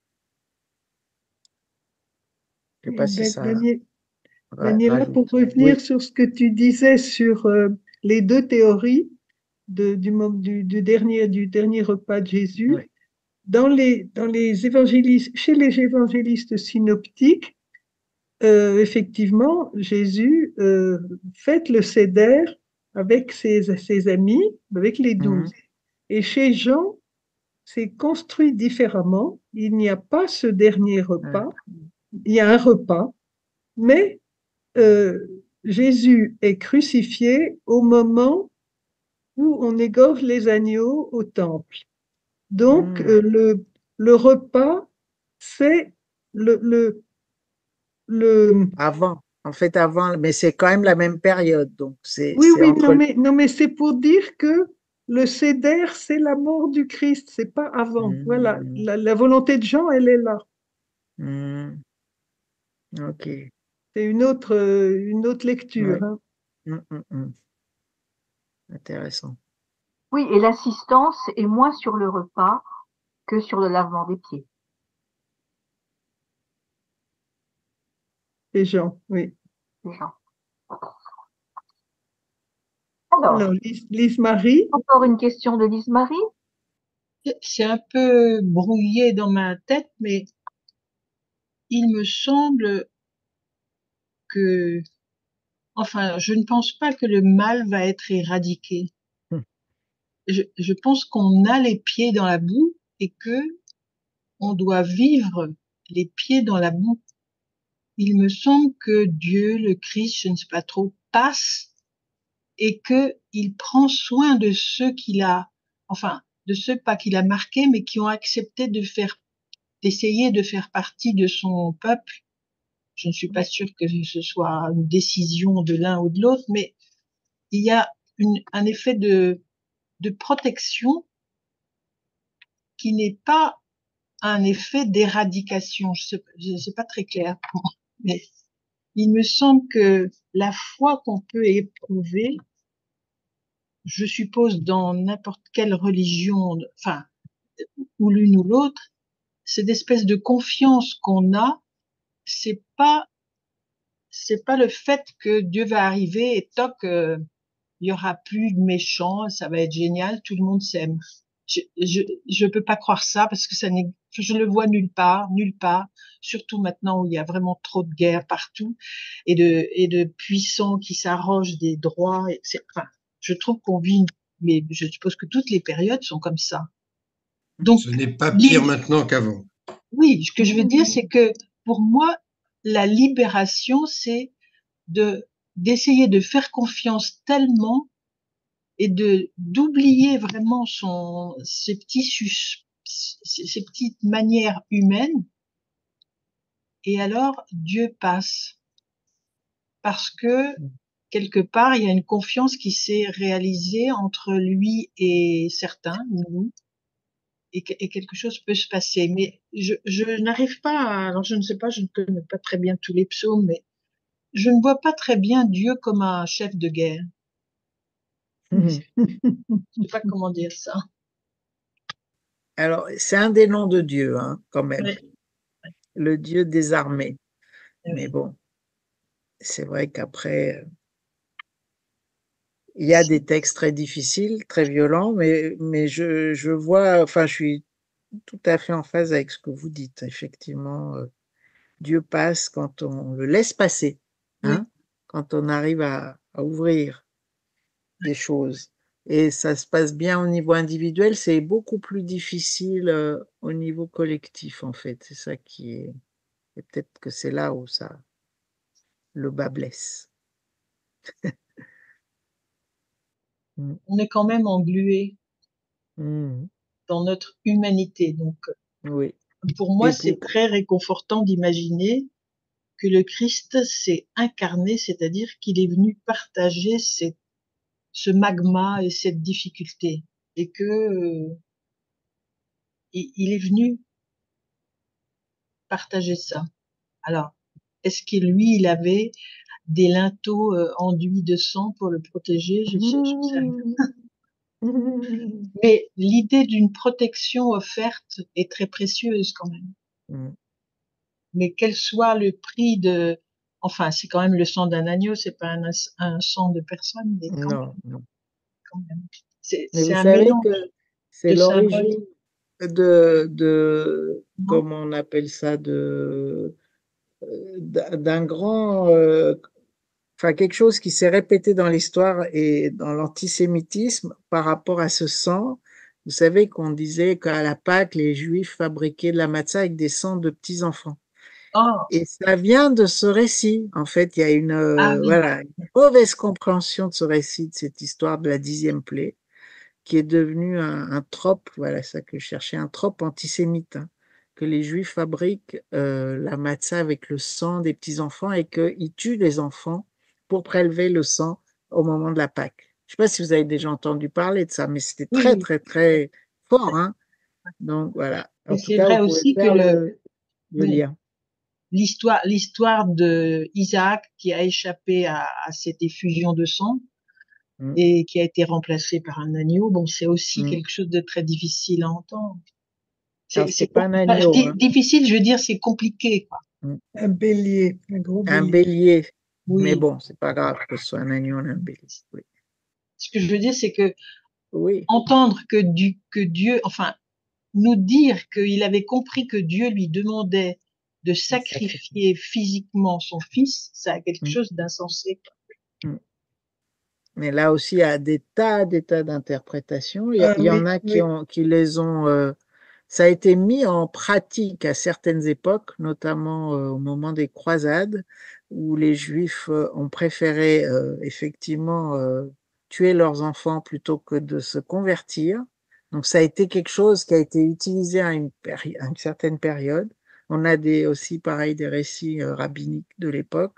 Je ne sais pas si Da- ça Daniel- ra- Daniela, pour rajoute. revenir Oui. sur ce que tu disais sur euh, les deux théories de- du, mo- du, du dernier, du dernier repas de Jésus, Oui. dans les, dans les évangélistes, chez les évangélistes synoptiques, euh, effectivement, Jésus euh, fête le Seder avec ses, ses amis, avec les douze. Mhm. Et chez Jean, c'est construit différemment. Il n'y a pas ce dernier Ouais. repas. Il y a un repas, mais euh, Jésus est crucifié au moment où on égorge les agneaux au temple. Donc, Mhm. euh, le, le repas, c'est le, le, le... Avant, en fait, avant, mais c'est quand même la même période. Donc, c'est, Oui, c'est oui, non, entre. mais, non, mais c'est pour dire que le Seder, c'est la mort du Christ, c'est pas avant. Voilà, Mhm. la, la volonté de Jean, elle est là. Mhm. Ok. C'est une autre, euh, une autre lecture. Ouais. Hein. Mhm, mhm, mhm. Intéressant. Oui, et l'assistance est moins sur le repas que sur le lavement des pieds. C'est Jean, oui. des gens. Alors, Alors, Lise, Lise Marie, encore une question de Lise-Marie. C'est un peu brouillé dans ma tête, mais il me semble que, enfin, je ne pense pas que le mal va être éradiqué. Hmm. Je, je pense qu'on a les pieds dans la boue et que on doit vivre les pieds dans la boue. Il me semble que Dieu, le Christ, je ne sais pas trop, passe et que il prend soin de ceux qu'il a, enfin, de ceux pas qu'il a marqués, mais qui ont accepté de faire, d'essayer de faire partie de son peuple. Je ne suis pas sûre que ce soit une décision de l'un ou de l'autre, mais il y a une, un effet de, de protection qui n'est pas un effet d'éradication. Je sais, je sais pas très clair, mais il me semble que la foi qu'on peut éprouver, je suppose dans n'importe quelle religion, enfin, ou l'une ou l'autre, cette espèce de confiance qu'on a, c'est pas, c'est pas le fait que Dieu va arriver et toc, euh, il y aura plus de méchants, ça va être génial, tout le monde s'aime. je, je, je peux pas croire ça parce que ça n'est, je le vois nulle part, nulle part. Surtout maintenant où il y a vraiment trop de guerres partout et de, et de puissants qui s'arrogent des droits. Et c'est, enfin, je trouve qu'on vit, mais je suppose que toutes les périodes sont comme ça. Donc, Ce n'est pas pire li- maintenant qu'avant. oui, ce que je veux dire, c'est que pour moi, la libération, c'est de, d'essayer de faire confiance tellement et de, d'oublier vraiment son, ses petits sus, ses, ses petites manières humaines. Et alors, Dieu passe. Parce que, quelque part, il y a une confiance qui s'est réalisée entre lui et certains, nous, et, que- et quelque chose peut se passer. Mais je, je n'arrive pas à, alors je ne sais pas, je ne connais pas très bien tous les psaumes, mais je ne vois pas très bien Dieu comme un chef de guerre. Je sais pas comment dire ça. Alors, c'est un des noms de Dieu, hein, quand même, Ouais, le Dieu des armées. Mais ouais. bon, c'est vrai qu'après, euh, il y a des textes très difficiles, très violents, mais, mais je, je vois, enfin, je suis tout à fait en phase avec ce que vous dites. Effectivement, euh, Dieu passe quand on le laisse passer, Oui, hein, quand on arrive à, à ouvrir des choses. Et ça se passe bien au niveau individuel, c'est beaucoup plus difficile euh, au niveau collectif, en fait. C'est ça qui est. Et peut-être que c'est là où ça, le bas blesse. Mm. on est quand même englué Mm. dans notre humanité. Donc, Oui. pour moi, Et c'est pour. très réconfortant d'imaginer que le Christ s'est incarné, c'est-à-dire qu'il est venu partager cette, ce magma et cette difficulté, et que euh, il, il est venu partager ça. Alors, est-ce que lui, il avait des linteaux euh, enduits de sang pour le protéger? Je sais, je sais rien. Mais l'idée d'une protection offerte est très précieuse quand même. Mm. Mais quel soit le prix de, enfin, c'est quand même le sang d'un agneau, c'est pas un, un sang de personne, mais quand Non, même, non. quand même. C'est, Mais c'est vous un savez mélange que c'est de symboles. l'origine de, de, Non? comment on appelle ça, de, euh, d'un d'un grand, euh, enfin quelque chose qui s'est répété dans l'histoire et dans l'antisémitisme par rapport à ce sang. Vous savez qu'on disait qu'à la Pâque, les Juifs fabriquaient de la matzah avec des sangs de petits enfants. Ah, Et ça vient de ce récit. En fait, il y a une, ah euh, oui, voilà, une mauvaise compréhension de ce récit, de cette histoire de la dixième plaie, qui est devenue un, un trope, voilà ça que je cherchais, un trope antisémite, hein, que les Juifs fabriquent euh, la matzah avec le sang des petits-enfants et qu'ils tuent les enfants pour prélever le sang au moment de la Pâque. Je ne sais pas si vous avez déjà entendu parler de ça, mais c'était oui, très, oui. très, très fort, hein. Donc voilà. Et En tout c'est cas, vrai vous pouvez aussi que faire le, le, le oui, lien. l'histoire, l'histoire de Isaac qui a échappé à, à cette effusion de sang Mm, et qui a été remplacé par un agneau, bon, c'est aussi mm. quelque chose de très difficile à entendre. Alors, C'est, c'était c'est pas com- un enfin, je agneau, dis hein. difficile, je veux dire, c'est compliqué, quoi. Mm. Un bélier, un gros Un bélier. bélier. Mais Oui. bon, c'est pas grave que ce soit un agneau ou un bélier. Oui. Ce que je veux dire, c'est que Oui, entendre que, du, que Dieu, enfin, nous dire qu'il avait compris que Dieu lui demandait de un sacrifice. sacrifier physiquement son fils, ça a quelque Mm, chose d'insensé. mm. Mais là aussi, il y a des tas, des tas d'interprétations. Il y, a- Ah il y en oui, a qui oui. ont, qui les ont. euh, ça a été mis en pratique à certaines époques, notamment euh, au moment des croisades, où les Juifs euh, ont préféré euh, effectivement euh, tuer leurs enfants plutôt que de se convertir. Donc ça a été quelque chose qui a été utilisé à une, péri- à une certaine période. On a des, aussi, pareil, des récits euh, rabbiniques de l'époque.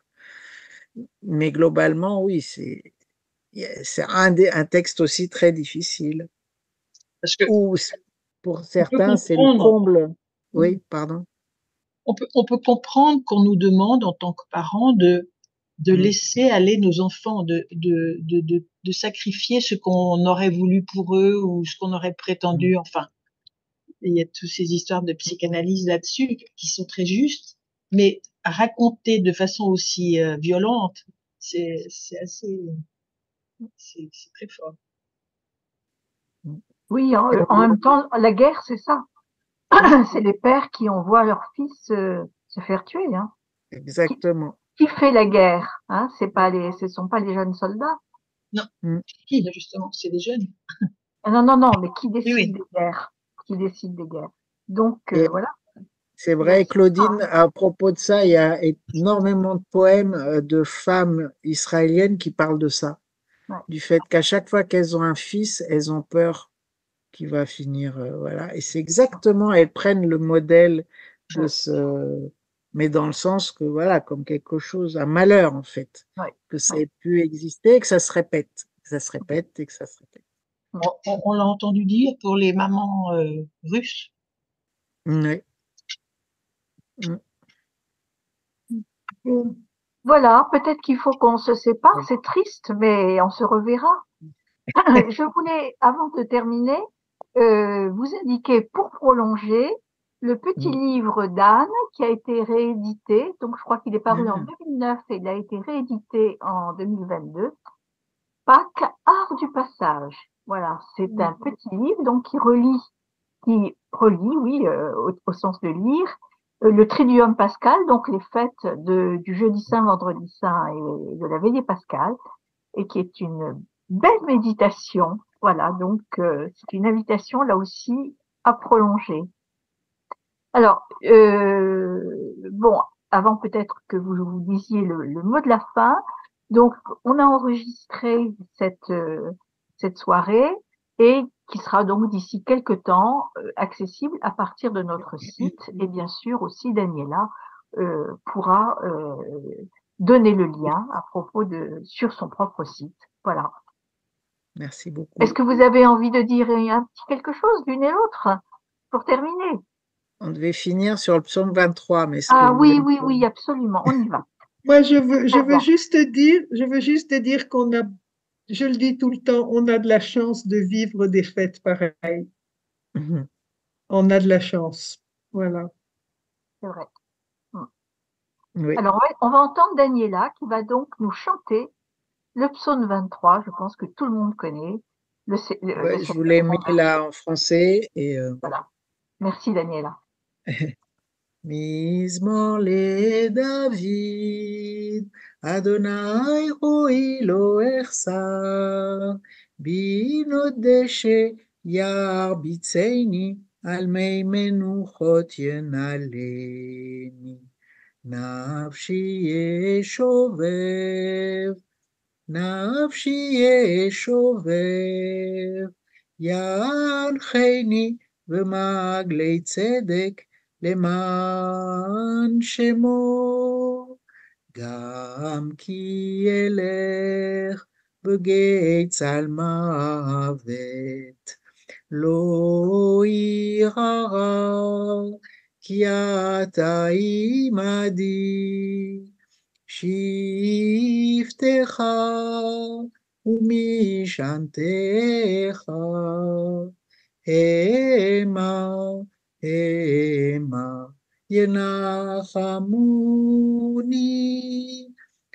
Mais globalement, oui, c'est c'est un, des- un texte aussi très difficile. Parce que Ou c- pour on peut certains, c'est le comprendre, comble. Oui, pardon. on peut, on peut comprendre qu'on nous demande en tant que parents de, de Mm, laisser aller nos enfants, de, de, de, de, de sacrifier ce qu'on aurait voulu pour eux ou ce qu'on aurait mm. prétendu. Enfin, il y a toutes ces histoires de psychanalyse là-dessus qui sont très justes, mais raconter de façon aussi euh, violente, c'est c'est assez, c'est c'est très fort. Mm. Oui, en, en même temps, la guerre, c'est ça. C'est les pères qui envoient leurs fils euh, se faire tuer. Hein. Qui, Exactement. qui fait la guerre? Hein? C'est pas les, ce sont pas les jeunes soldats. Non, Mm. qui, là, justement, c'est des jeunes. Ah non, non, non, mais qui décide Oui, oui. des guerres? Qui décide des guerres? Donc euh, Et voilà. c'est Il y a vrai, aussi ça. Claudine, à propos de ça, il y a énormément de poèmes euh, de femmes israéliennes qui parlent de ça, Ouais. du fait qu'à chaque fois qu'elles ont un fils, elles ont peur qu'il va finir, euh, voilà. Et c'est exactement, elles prennent le modèle de Ouais. ce, mais dans le sens que, voilà, comme quelque chose, un malheur, en fait, Ouais. que ça Ouais. ait pu exister et que ça se répète, que ça se répète et que ça se répète. Mm. On, on- on l'a entendu dire pour les mamans euh, russes. Ouais. Mm. Et voilà, peut-être qu'il faut qu'on se sépare, c'est triste, mais on se reverra. Je voulais, avant de terminer, euh, vous indiquer pour prolonger le petit Mm. livre d'Anne qui a été réédité. Donc, je crois qu'il est paru en Ah. deux mille neuf et il a été réédité en deux mille vingt-deux. Pâques, art du passage. Voilà, c'est un petit livre donc qui relie, qui relie, oui, euh, au, au sens de lire, euh, le Triduum pascal, donc les fêtes de, du jeudi saint, vendredi saint et de la veillée pascale, et qui est une belle méditation. Voilà, donc euh, c'est une invitation là aussi à prolonger. Alors, euh, bon, avant peut-être que vous vous disiez le, le mot de la fin. Donc, on a enregistré cette euh, cette soirée et qui sera donc d'ici quelques temps euh, accessible à partir de notre site. Et bien sûr aussi Daniela euh, pourra euh, donner le lien à propos de sur son propre site. Voilà. Merci Est-ce beaucoup. que vous avez envie de dire un petit quelque chose l'une et l'autre pour terminer? On devait finir sur le psaume vingt-trois, mais est-ce que Ah vous oui, voulez... oui, oui, absolument. On y va. Moi, je veux, je Très veux bien. juste te dire, je veux juste te dire qu'on a, je le dis tout le temps, on a de la chance de vivre des fêtes pareilles. Mhm. On a de la chance. Voilà. C'est vrai. Mm. Oui. Alors, on va, on va entendre Daniela qui va donc nous chanter le psaume vingt-trois. Je pense que tout le monde connaît. Le, Sé- le, le Ouais, je vous Seigneur l'ai est mon mis berger. là en français et euh, Voilà. Merci, Daniela. Mizmor le David, Adonai roi lo echsar, binot deshe yarbitzeini, al mei menuchot yenaleni. Nafshi yeshover, nafshi yeshover, yancheni v'maglei tzedek, למען שמו, גם כי ילך בגיא על מוות, לא ירא, כי אתה עמדי, שבטך ומשענתך, המה המה ינחמוני,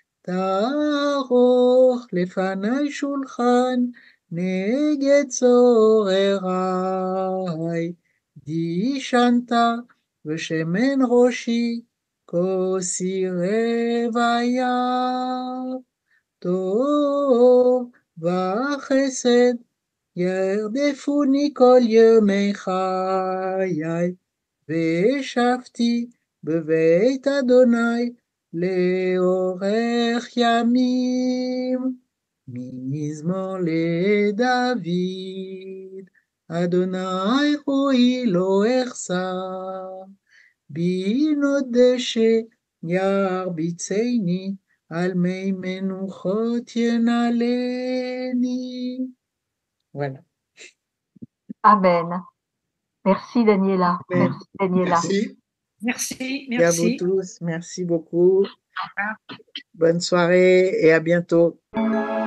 תערוך לפני שולחן נגד צורריי, דישנת ושמן ראשי כוסי רוויה, טוב וחסד ירדפוני כל ימי חיי, וישבתי בבית אדוני לאורך ימים. מזמור לדוד, אדוני רואי לא אחסר, בינות דשא ירביצני, על מי מנוחות ינעלני. Voilà. Amen. Merci, Daniela. Amen. Merci, Daniela. Merci. Merci, Et à vous merci. tous, merci beaucoup. Bonne soirée et à bientôt.